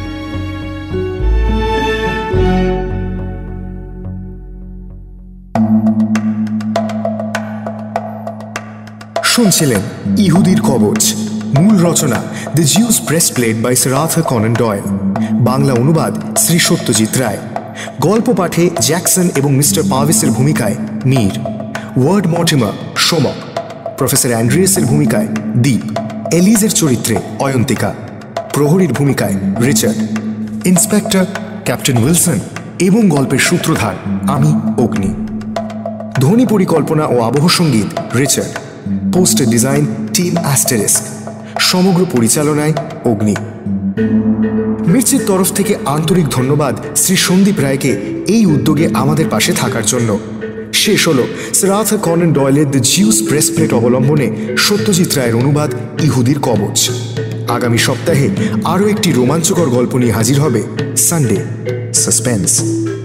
শুনছিলেন ইহুদির কবচ, মূল রচনা the Jew's breastplate by sir Arthur Conan Doyle, Bangla অনুবাদ শ্রী সত্যজিৎ রায়, গল্প পাঠে জ্যাকসন এবং মিস্টার পাভিসের ভূমিকায় Mir, Ward Mortimer Somak, professor অ্যান্ড্রিয়াসের ভূমিকায় দীপ, এলিজের চরিত্রে অয়ন্তিকা, প্রহরীর ভূমিকায় রিচার্ড, ইন্সপেক্টর ক্যাপ্টেন উইলসন এবং গল্পের সূত্রধার আমি অগ্নি। ধ্বনি পরিকল্পনা ও আবহ সঙ্গীত Richard, poster design team asterisk, সমগ্র পরিচালনায় অগ্নি। মির্চির তরফ থেকে আন্তরিক ধন্যবাদ শ্রী সন্দীপ রায়কে এই উদ্যোগে আমাদের পাশে থাকার জন্য। শেষ হল স্যার আর্থার কনান ডয়েলের দ্য জিউস ব্রেস্টপ্লেট অবলম্বনে সত্যজিৎ রায়ের অনুবাদ ইহুদির কবচ। আগামী সপ্তাহে আরও একটি রোমাঞ্চকর গল্প নিয়ে হাজির হবে সানডে সাসপেন্স।